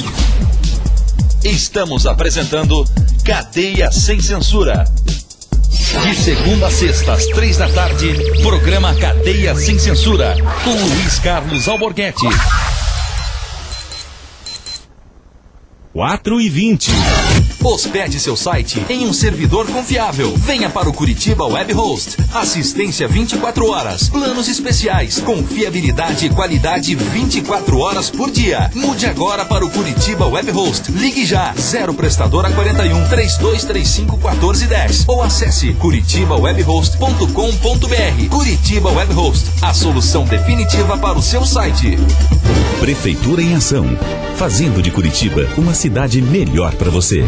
Estamos apresentando Cadeia Sem Censura. De segunda a sexta, às três da tarde, programa Cadeia Sem Censura, com Luiz Carlos Alborguete. quatro e vinte. Hospede seu site em um servidor confiável. Venha para o Curitiba Web Host. Assistência vinte e quatro horas. Planos especiais. Confiabilidade e qualidade vinte e quatro horas por dia. Mude agora para o Curitiba Web Host. Ligue já. zero prestadora quarenta e um, trinta e dois trinta e cinco, quatorze dez. Ou acesse curitiba web host ponto com ponto br. Curitiba Web Host. A solução definitiva para o seu site. Prefeitura em ação. Fazendo de Curitiba uma cidade melhor para você.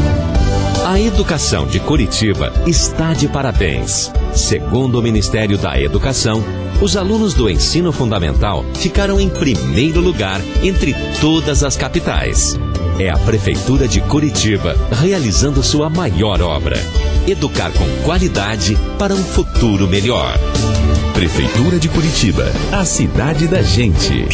A educação de Curitiba está de parabéns. Segundo o Ministério da Educação, os alunos do ensino fundamental ficaram em primeiro lugar entre todas as capitais. É a Prefeitura de Curitiba realizando sua maior obra: educar com qualidade para um futuro melhor. Prefeitura de Curitiba, a cidade da gente.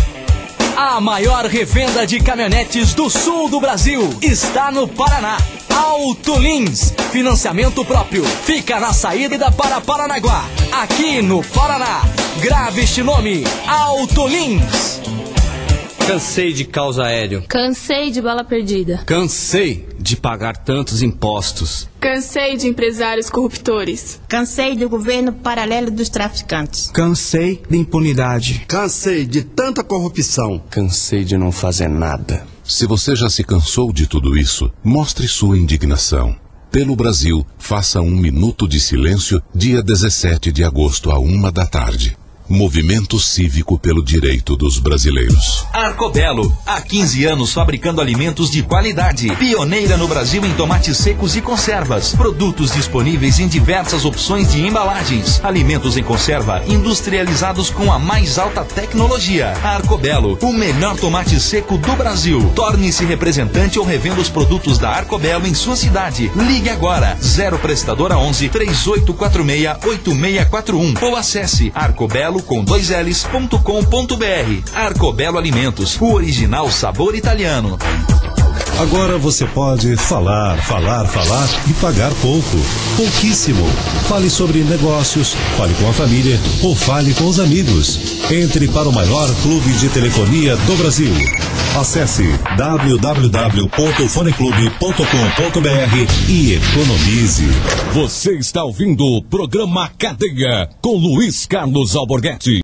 A maior revenda de caminhonetes do sul do Brasil está no Paraná. Auto Lins, financiamento próprio. Fica na saída para Paranaguá, aqui no Paraná. Grave este nome: Auto Lins. Cansei de caos aéreo. Cansei de bala perdida. Cansei de pagar tantos impostos. Cansei de empresários corruptores. Cansei do governo paralelo dos traficantes. Cansei de impunidade. Cansei de tanta corrupção. Cansei de não fazer nada. Se você já se cansou de tudo isso, mostre sua indignação. Pelo Brasil, faça um minuto de silêncio, dia dezessete de agosto, à uma da tarde. Movimento Cívico pelo Direito dos Brasileiros. Arcobelo, há quinze anos fabricando alimentos de qualidade. Pioneira no Brasil em tomates secos e conservas. Produtos disponíveis em diversas opções de embalagens. Alimentos em conserva industrializados com a mais alta tecnologia. Arcobelo, o melhor tomate seco do Brasil. Torne-se representante ou revenda os produtos da Arcobelo em sua cidade. Ligue agora, zero prestadora onze, três oito quatro seis, oito seis quatro um ou acesse arcobelo com dois L's ponto com ponto br. Arcobelo Alimentos, o original sabor italiano. Agora você pode falar, falar, falar e pagar pouco. Pouquíssimo. Fale sobre negócios, fale com a família ou fale com os amigos. Entre para o maior clube de telefonia do Brasil. Acesse w w w ponto foneclube ponto com ponto br e economize. Você está ouvindo o programa Cadeia com Luiz Carlos Alborguete.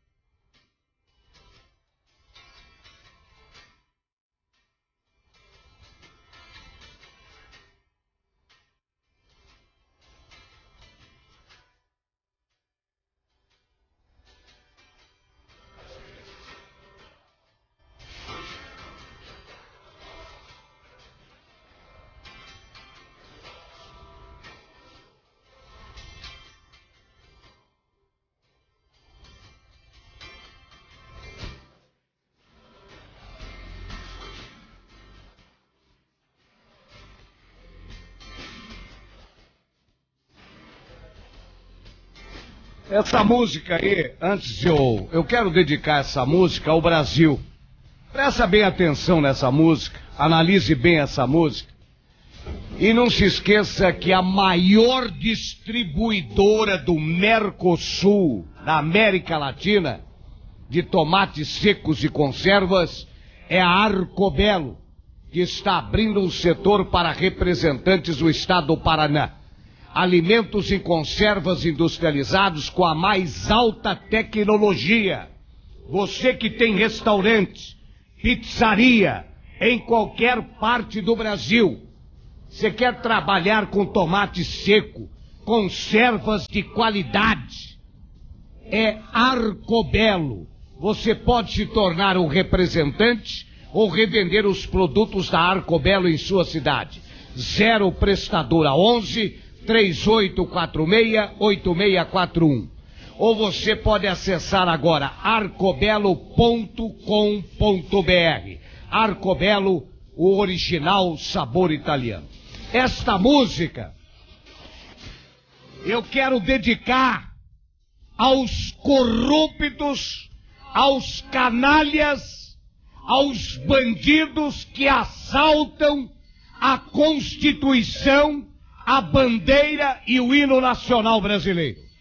Essa música aí, antes de eu... Eu quero dedicar essa música ao Brasil. Presta bem atenção nessa música, analise bem essa música. E não se esqueça que a maior distribuidora do Mercosul, da América Latina, de tomates secos e conservas, é a Arcobelo, que está abrindo um setor para representantes do estado do Paraná. Alimentos em conservas industrializados com a mais alta tecnologia. Você que tem restaurante, pizzaria, em qualquer parte do Brasil, você quer trabalhar com tomate seco, conservas de qualidade. É Arcobelo. Você pode se tornar um representante ou revender os produtos da Arcobelo em sua cidade. Zero prestadora onze, três oito quatro seis, oito seis quatro um. Ou você pode acessar agora arcobelo ponto com ponto br. Arcobelo, o original sabor italiano. Esta música eu quero dedicar aos corruptos, aos canalhas, aos bandidos que assaltam a Constituição, a bandeira e o hino nacional brasileiro.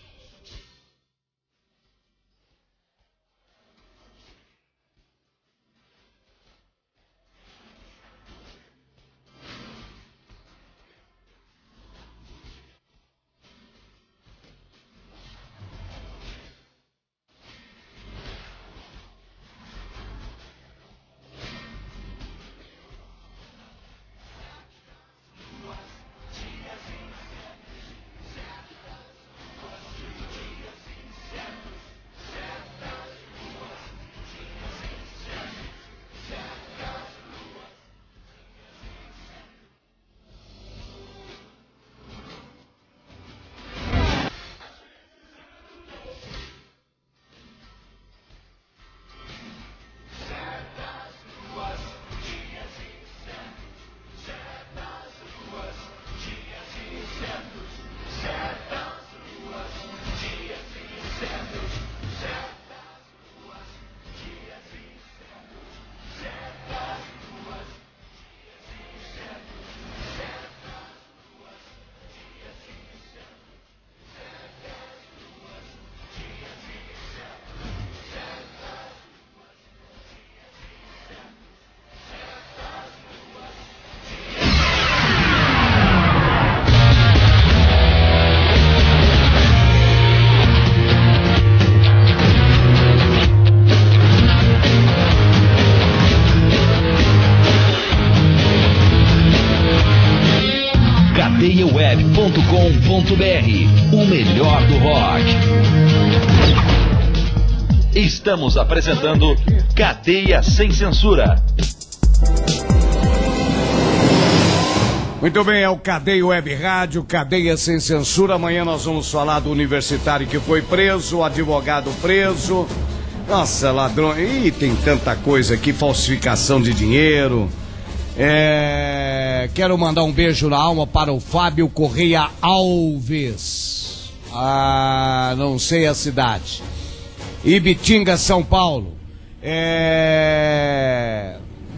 cadeia web ponto com ponto br, o melhor do rock. Estamos apresentando Cadeia Sem Censura. Muito bem, é o Cadeia Web Rádio, Cadeia Sem Censura. Amanhã nós vamos falar do universitário que foi preso, o advogado preso. Nossa, ladrão. Ih, tem tanta coisa aqui, falsificação de dinheiro. É... Quero mandar um beijo na alma para o Fábio Correia Alves. Ah, não sei a cidade. Ibitinga, São Paulo. É...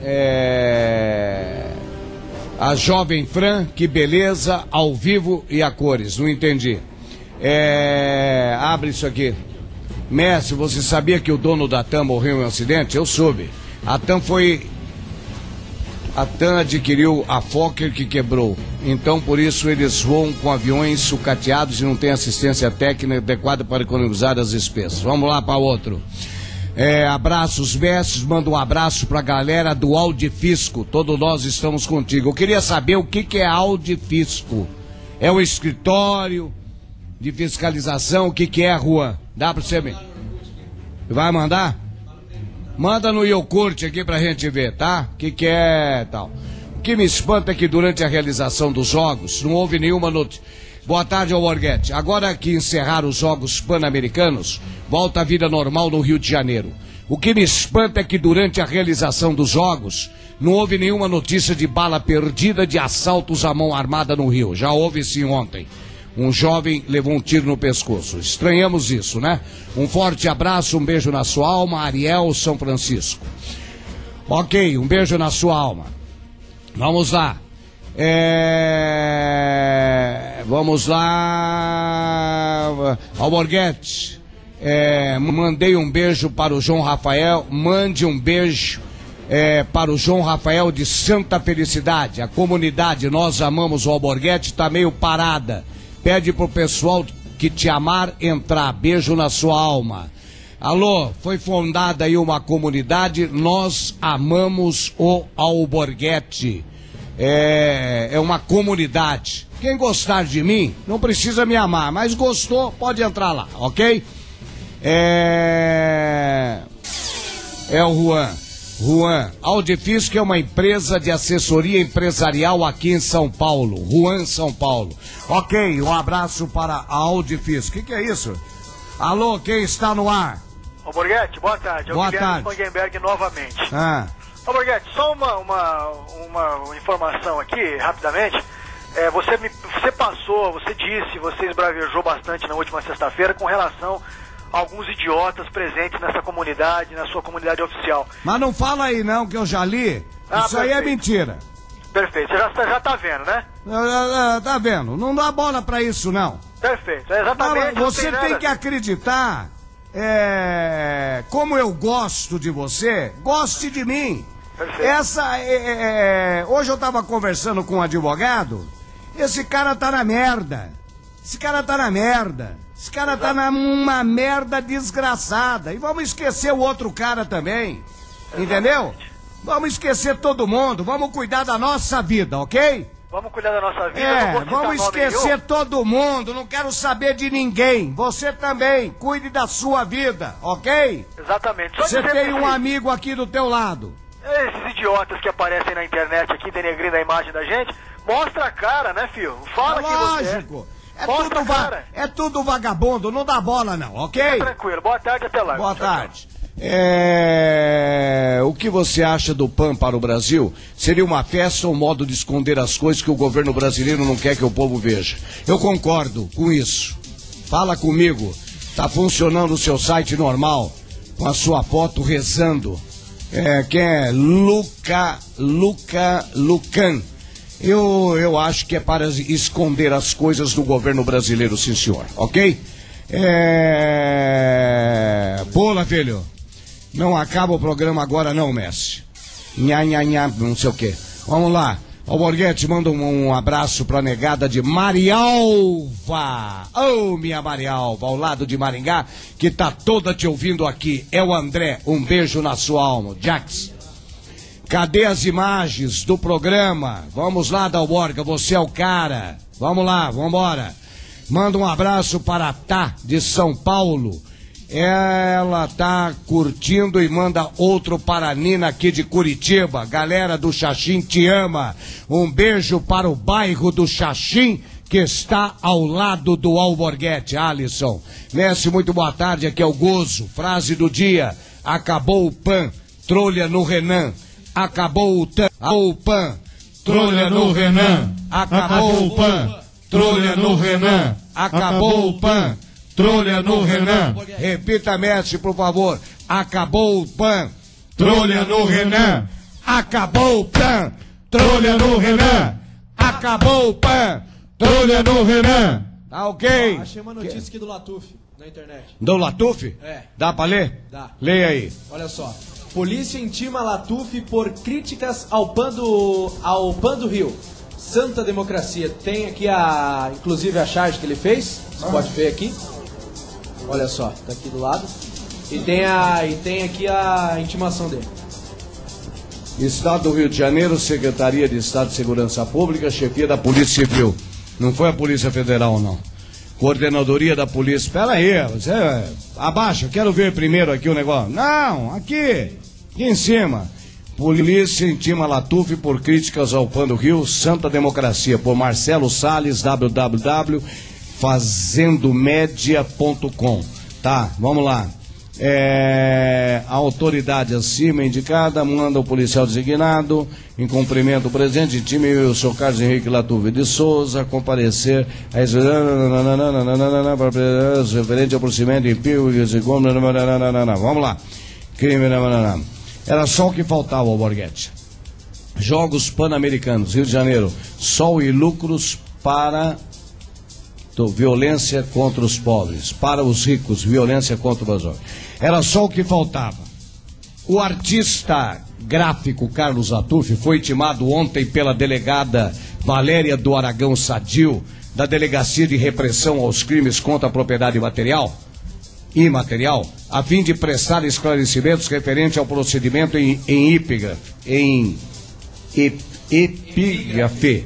É... A Jovem Fran, que beleza, ao vivo e a cores, não entendi. É... Abre isso aqui. Mestre, você sabia que o dono da TAM morreu em um acidente? Eu soube. A TAM foi... A TAM adquiriu a Fokker que quebrou. Então, por isso, eles voam com aviões sucateados e não tem assistência técnica adequada para economizar as despesas. Vamos lá para outro. É, abraços, mestres. Manda um abraço para a galera do Audifisco. Todos nós estamos contigo. Eu queria saber o que, que é Audifisco. É o escritório de fiscalização? O que, que é, Juan? Dá para você ver? Vai mandar? Manda no iogurte aqui pra gente ver, tá? O que que é tal. O que me espanta é que durante a realização dos jogos não houve nenhuma notícia. Boa tarde, Alborguete. Agora que encerraram os Jogos Pan-Americanos, volta a vida normal no Rio de Janeiro. O que me espanta é que durante a realização dos jogos não houve nenhuma notícia de bala perdida, de assaltos à mão armada no Rio. Já houve sim ontem. Um jovem levou um tiro no pescoço. Estranhamos isso, né? Um forte abraço, um beijo na sua alma, Ariel, São Francisco. Ok, um beijo na sua alma. Vamos lá. É... Vamos lá. Alborguete, é... mandei um beijo para o João Rafael. Mande um beijo é... para o João Rafael de Santa Felicidade. A comunidade, nós amamos o Alborguete, está meio parada. Pede pro pessoal que te amar entrar. Beijo na sua alma. Alô, foi fundada aí uma comunidade. Nós amamos o Alborguete. É, é uma comunidade. Quem gostar de mim, não precisa me amar, mas gostou, pode entrar lá, ok? É... É o Juan. Juan, Audifisc é uma empresa de assessoria empresarial aqui em São Paulo. Juan, São Paulo. Ok, um abraço para a Audifisc. O que, que é isso? Alô, quem está no ar? Ô Borghetti, boa tarde. É o Boa Guilherme tarde. Spangenberg novamente. Ah. Ô Borghetti, só uma, uma, uma informação aqui, rapidamente. É, você, me, você passou, você disse, você esbravejou bastante na última sexta-feira com relação a alguns idiotas presentes nessa comunidade, na sua comunidade oficial. Mas não fala aí não, que eu já li. Ah, Isso aí é perfeito. mentira. Perfeito, você já, já tá vendo, né? Ah, ah, Tá vendo? Não dá bola pra isso, não. Perfeito, é exatamente. Não, você não tem, nada. que acreditar. É, como eu gosto de você, goste de mim. Perfeito. Essa é, é, hoje eu tava conversando com um advogado. Esse cara tá na merda. Esse cara tá na merda. Esse cara tá numa merda desgraçada. E vamos esquecer o outro cara também. Entendeu? Vamos esquecer todo mundo. Vamos cuidar da nossa vida, ok? Vamos cuidar da nossa vida. É, não vou citar vamos nome esquecer nenhum. todo mundo. Não quero saber de ninguém. Você também. Cuide da sua vida, ok? Exatamente. Só Você dizer tem um que amigo aqui do teu lado. esses idiotas que aparecem na internet aqui, denegrindo a imagem da gente, mostra a cara, né, filho? Fala É que você lógico. É Mostra tudo, a va- cara. é tudo vagabundo, não dá bola não, ok? Fica tranquilo. Boa tarde, até lá. Boa tarde. É... O que você acha do P A N para o Brasil? Seria uma festa ou um modo de esconder as coisas que o governo brasileiro não quer que o povo veja? Eu concordo com isso. Fala comigo. Tá funcionando o seu site normal, com a sua foto rezando. É, quem é? Luca, Luca, Lucan. Eu, eu acho que é para esconder as coisas do governo brasileiro, sim senhor, ok? É... Pula, filho. Não acaba o programa agora não, Messi. Nha, nha, nha, não sei o quê. Vamos lá. O Borghetti manda um, um abraço pra negada de Marialva. Ô, oh, minha Marialva, ao lado de Maringá, que tá toda te ouvindo aqui. É o André, um beijo na sua alma. Jax. Cadê as imagens do programa? Vamos lá, Dalborga, você é o cara. Vamos lá, vambora. Manda um abraço para a Tá, de São Paulo. Ela tá curtindo e manda outro para a Nina aqui de Curitiba. Galera do Xaxim te ama. Um beijo para o bairro do Xaxim, que está ao lado do Alborguete. Alisson. Messi, muito boa tarde, aqui é o Gozo. Frase do dia. Acabou o P A N, trolha no Renan. Acabou o T o P A N, trolha no Renan. Acabou o P A N, trolha no Renan. Acabou o P A N, trolha no Renan. Repita, Messi, por favor. Acabou o P A N, trolha no Renan. Acabou o P A N, trolha no Renan. Acabou o P A N, trolha no Renan. Tá ok? Ó, achei uma notícia aqui do Latuf na internet. Do Latuf? É. Dá pra ler? Dá. Leia aí. Olha só. Polícia intima Latuf por críticas ao P A N do, ao P A N do Rio. Santa Democracia. Tem aqui a, inclusive a charge que ele fez. Você Ah. pode ver aqui. Olha só, tá aqui do lado. E tem, a, e tem aqui a intimação dele. Estado do Rio de Janeiro, Secretaria de Estado de Segurança Pública, Chefia da Polícia Civil. Não foi a Polícia Federal, não. Coordenadoria da Polícia. Espera aí, você abaixa, quero ver primeiro aqui o negócio. Não, aqui, aqui em cima. Polícia intima Latuf por críticas ao P A N do Rio, Santa Democracia, por Marcelo Salles, w w w ponto fazendo média ponto com. Tá, vamos lá. É, a autoridade acima indicada manda o policial designado, em cumprimento do presente, intime o senhor Carlos Henrique Latuf de Souza comparecer a referente ao procedimento empírico e segundo. Vamos lá. Crime. Era só o que faltava, Alborguete. Jogos Pan-Americanos, Rio de Janeiro. Sol e lucros para violência contra os pobres. Para os ricos, violência contra os pobres. Era só o que faltava. O artista gráfico Carlos Latuf foi intimado ontem pela delegada Valéria do Aragão Sadil, da Delegacia de Repressão aos Crimes contra a Propriedade Material imaterial, a fim de prestar esclarecimentos referentes ao procedimento em, em epígrafe, em ep, epígrafe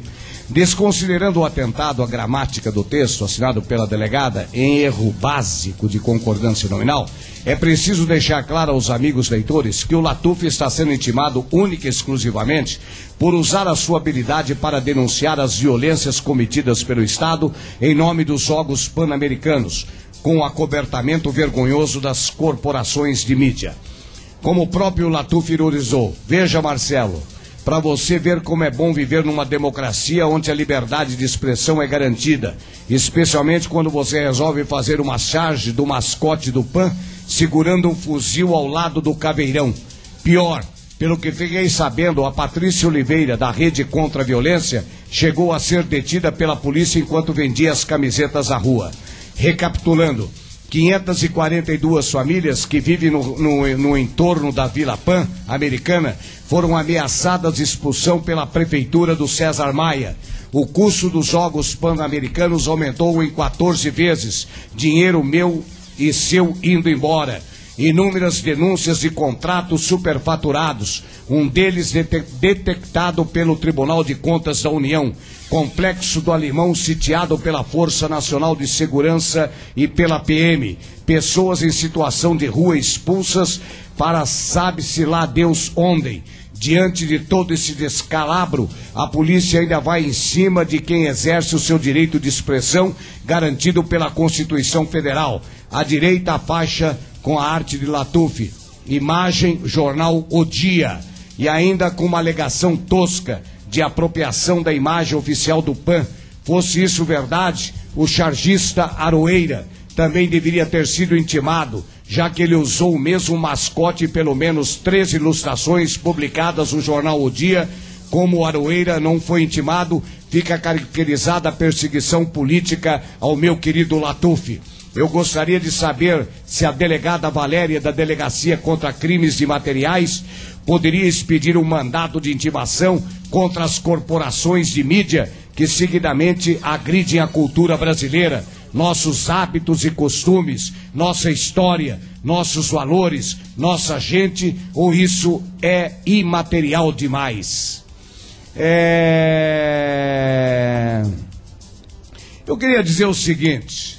Desconsiderando o atentado à gramática do texto assinado pela delegada em erro básico de concordância nominal, é preciso deixar claro aos amigos leitores que o Latuf está sendo intimado única e exclusivamente por usar a sua habilidade para denunciar as violências cometidas pelo Estado em nome dos Jogos Pan-Americanos, com o acobertamento vergonhoso das corporações de mídia. Como o próprio Latuf ironizou, veja, Marcelo, para você ver como é bom viver numa democracia onde a liberdade de expressão é garantida, especialmente quando você resolve fazer uma charge do mascote do P A N segurando um fuzil ao lado do caveirão. Pior, pelo que fiquei sabendo, a Patrícia Oliveira, da Rede Contra a Violência, chegou a ser detida pela polícia enquanto vendia as camisetas à rua. Recapitulando, quinhentas e quarenta e duas famílias que vivem no, no, no entorno da Vila Pan americana foram ameaçadas de expulsão pela prefeitura do César Maia. O custo dos Jogos Pan-Americanos aumentou em quatorze vezes. Dinheiro meu e seu indo embora. Inúmeras denúncias de contratos superfaturados, um deles dete- detectado pelo Tribunal de Contas da União. Complexo do Alemão sitiado pela Força Nacional de Segurança e pela P M. Pessoas em situação de rua expulsas para sabe-se lá Deus onde. Diante de todo esse descalabro, a polícia ainda vai em cima de quem exerce o seu direito de expressão, garantido pela Constituição Federal. À direita, a faixa com a arte de Latuf. Imagem, jornal O Dia. E ainda com uma alegação tosca de apropriação da imagem oficial do P A N. Fosse isso verdade, o chargista Aroeira também deveria ter sido intimado, já que ele usou o mesmo mascote em pelo menos três ilustrações publicadas no jornal O Dia. Como o Aroeira não foi intimado, fica caracterizada a perseguição política ao meu querido Latuf. Eu gostaria de saber se a delegada Valéria, da Delegacia contra Crimes de Materiais, poderia expedir um mandado de intimação contra as corporações de mídia que seguidamente agridem a cultura brasileira, nossos hábitos e costumes, nossa história, nossos valores, nossa gente, ou isso é imaterial demais? É... Eu queria dizer o seguinte...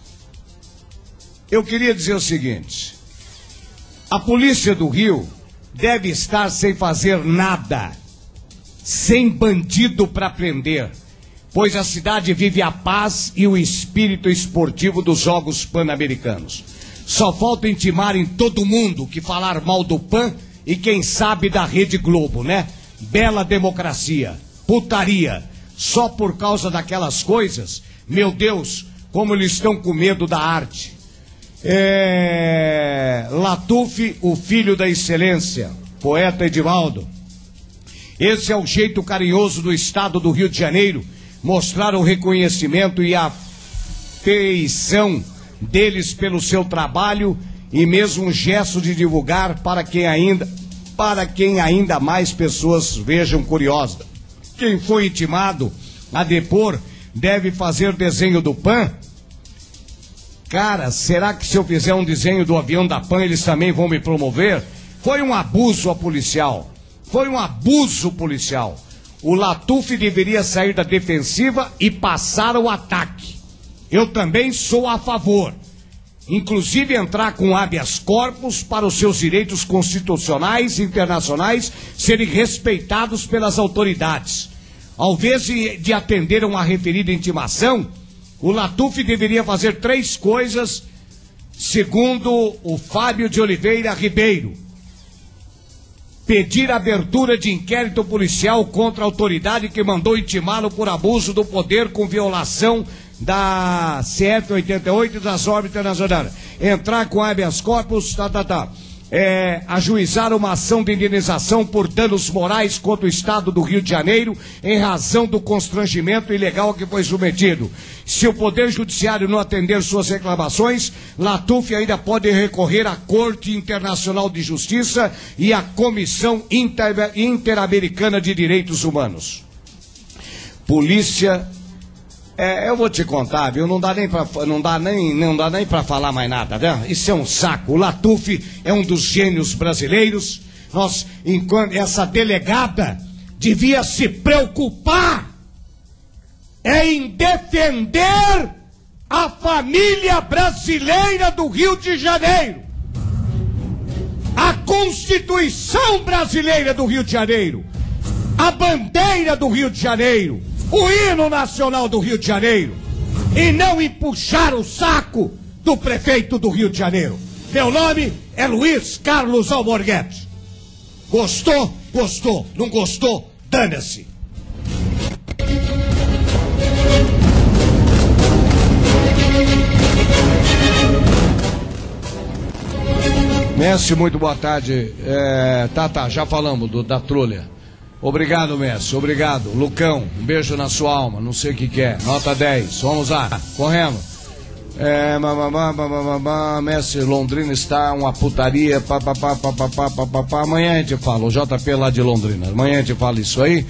Eu queria dizer o seguinte, a polícia do Rio deve estar sem fazer nada, sem bandido para prender, pois a cidade vive a paz e o espírito esportivo dos Jogos Pan-Americanos. Só falta intimar em todo mundo que falar mal do P A N e quem sabe da Rede Globo, né? Bela democracia, putaria, só por causa daquelas coisas, meu Deus, como eles estão com medo da arte. É... Latuf, o filho da excelência, poeta Edivaldo. Esse é o jeito carinhoso do Estado do Rio de Janeiro mostrar o reconhecimento e a afeição deles pelo seu trabalho e mesmo um gesto de divulgar para quem ainda, para quem ainda mais pessoas vejam curiosa. Quem foi intimado a depor deve fazer desenho do P A N. Cara, será que se eu fizer um desenho do avião da P A N, eles também vão me promover? Foi um abuso a policial. Foi um abuso policial. O Latuf deveria sair da defensiva e passar ao ataque. Eu também sou a favor. Inclusive entrar com habeas corpus para os seus direitos constitucionais e internacionais serem respeitados pelas autoridades. Ao invés de, de atender a uma referida intimação, o Latuf deveria fazer três coisas, segundo o Fábio de Oliveira Ribeiro. Pedir abertura de inquérito policial contra a autoridade que mandou intimá-lo por abuso do poder com violação da C F oitenta e oito e das órbitas internacionais. Entrar com habeas corpus, tá, tá, tá. É, ajuizar uma ação de indenização por danos morais contra o Estado do Rio de Janeiro em razão do constrangimento ilegal que foi submetido. Se o Poder Judiciário não atender suas reclamações, Latuf ainda pode recorrer à Corte Internacional de Justiça e à Comissão Inter- Interamericana de Direitos Humanos. Polícia... É, eu vou te contar, viu? Não dá nem pra, não dá nem, não dá nem pra falar mais nada, né? Isso é um saco. O Latuf é um dos gênios brasileiros. Nós, enquanto essa delegada devia se preocupar é em defender a família brasileira do Rio de Janeiro, a Constituição brasileira do Rio de Janeiro, a bandeira do Rio de Janeiro, o hino nacional do Rio de Janeiro, e não empuxar o saco do prefeito do Rio de Janeiro. Meu nome é Luiz Carlos Alborguete. Gostou? Gostou. Não gostou? Dane-se. Messi, muito boa tarde. É, tá, tá, já falamos do, da trolha. Obrigado, Messi, obrigado. Lucão, um beijo na sua alma, não sei o que que é. Nota dez, vamos lá, correndo. É, mamamá, mamamá, Messi, Londrina está uma putaria, papapá, papapá, papapá. Amanhã a gente fala, o J P lá de Londrina, amanhã a gente fala isso aí.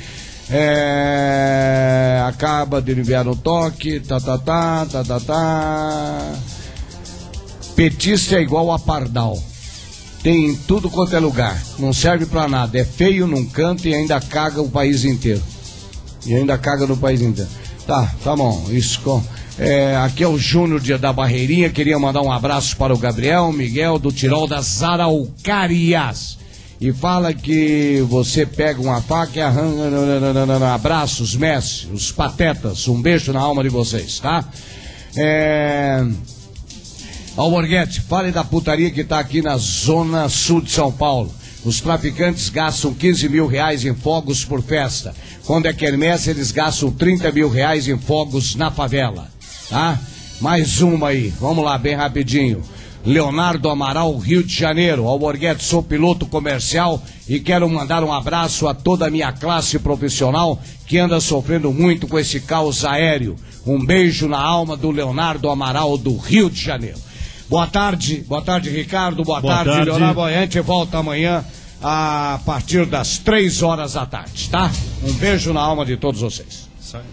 É, acaba de enviar no toque, tá, tá, tá, tá, tá, tá. Petista é igual a pardal. Tem em tudo quanto é lugar, não serve pra nada, é feio num canto e ainda caga o país inteiro. E ainda caga no país inteiro. Tá, tá bom, isso com... É, aqui é o Júnior da Barreirinha, queria mandar um abraço para o Gabriel Miguel do Tirol das Araucárias. E fala que você pega uma faca e arranca. Abraços, Messi, os patetas, um beijo na alma de vocês, tá? É... Alborguete, fale da putaria que tá aqui na zona sul de São Paulo. Os traficantes gastam quinze mil reais em fogos por festa. Quando é quermesse, eles gastam trinta mil reais em fogos na favela. Tá? Mais uma aí, vamos lá, bem rapidinho. Leonardo Amaral, Rio de Janeiro. Alborguete, sou piloto comercial e quero mandar um abraço a toda a minha classe profissional que anda sofrendo muito com esse caos aéreo. Um beijo na alma do Leonardo Amaral, do Rio de Janeiro. Boa tarde, boa tarde, Ricardo, boa, boa tarde, tarde, Leonardo. A gente volta amanhã a partir das três horas da tarde, tá? Um beijo na alma de todos vocês. Sai.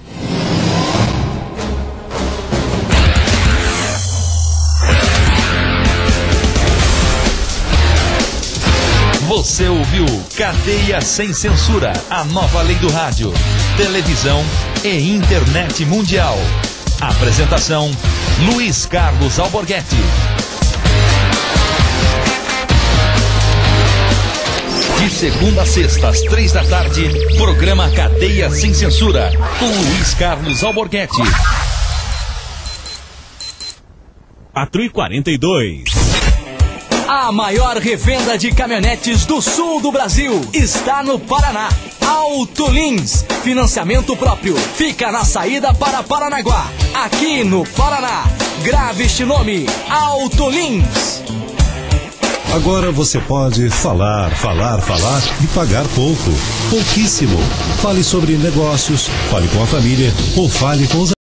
Você ouviu Cadeia Sem Censura, a nova lei do rádio, televisão e internet mundial. Apresentação, Luiz Carlos Alborguete. De segunda a sexta, às três da tarde, programa Cadeia Sem Censura, com Luiz Carlos Alborguete. Patrulha quarenta e dois. A maior revenda de caminhonetes do sul do Brasil está no Paraná. Auto Lins, financiamento próprio, fica na saída para Paranaguá, aqui no Paraná. Grave este nome, Auto Lins. Agora você pode falar, falar, falar e pagar pouco, pouquíssimo. Fale sobre negócios, fale com a família ou fale com os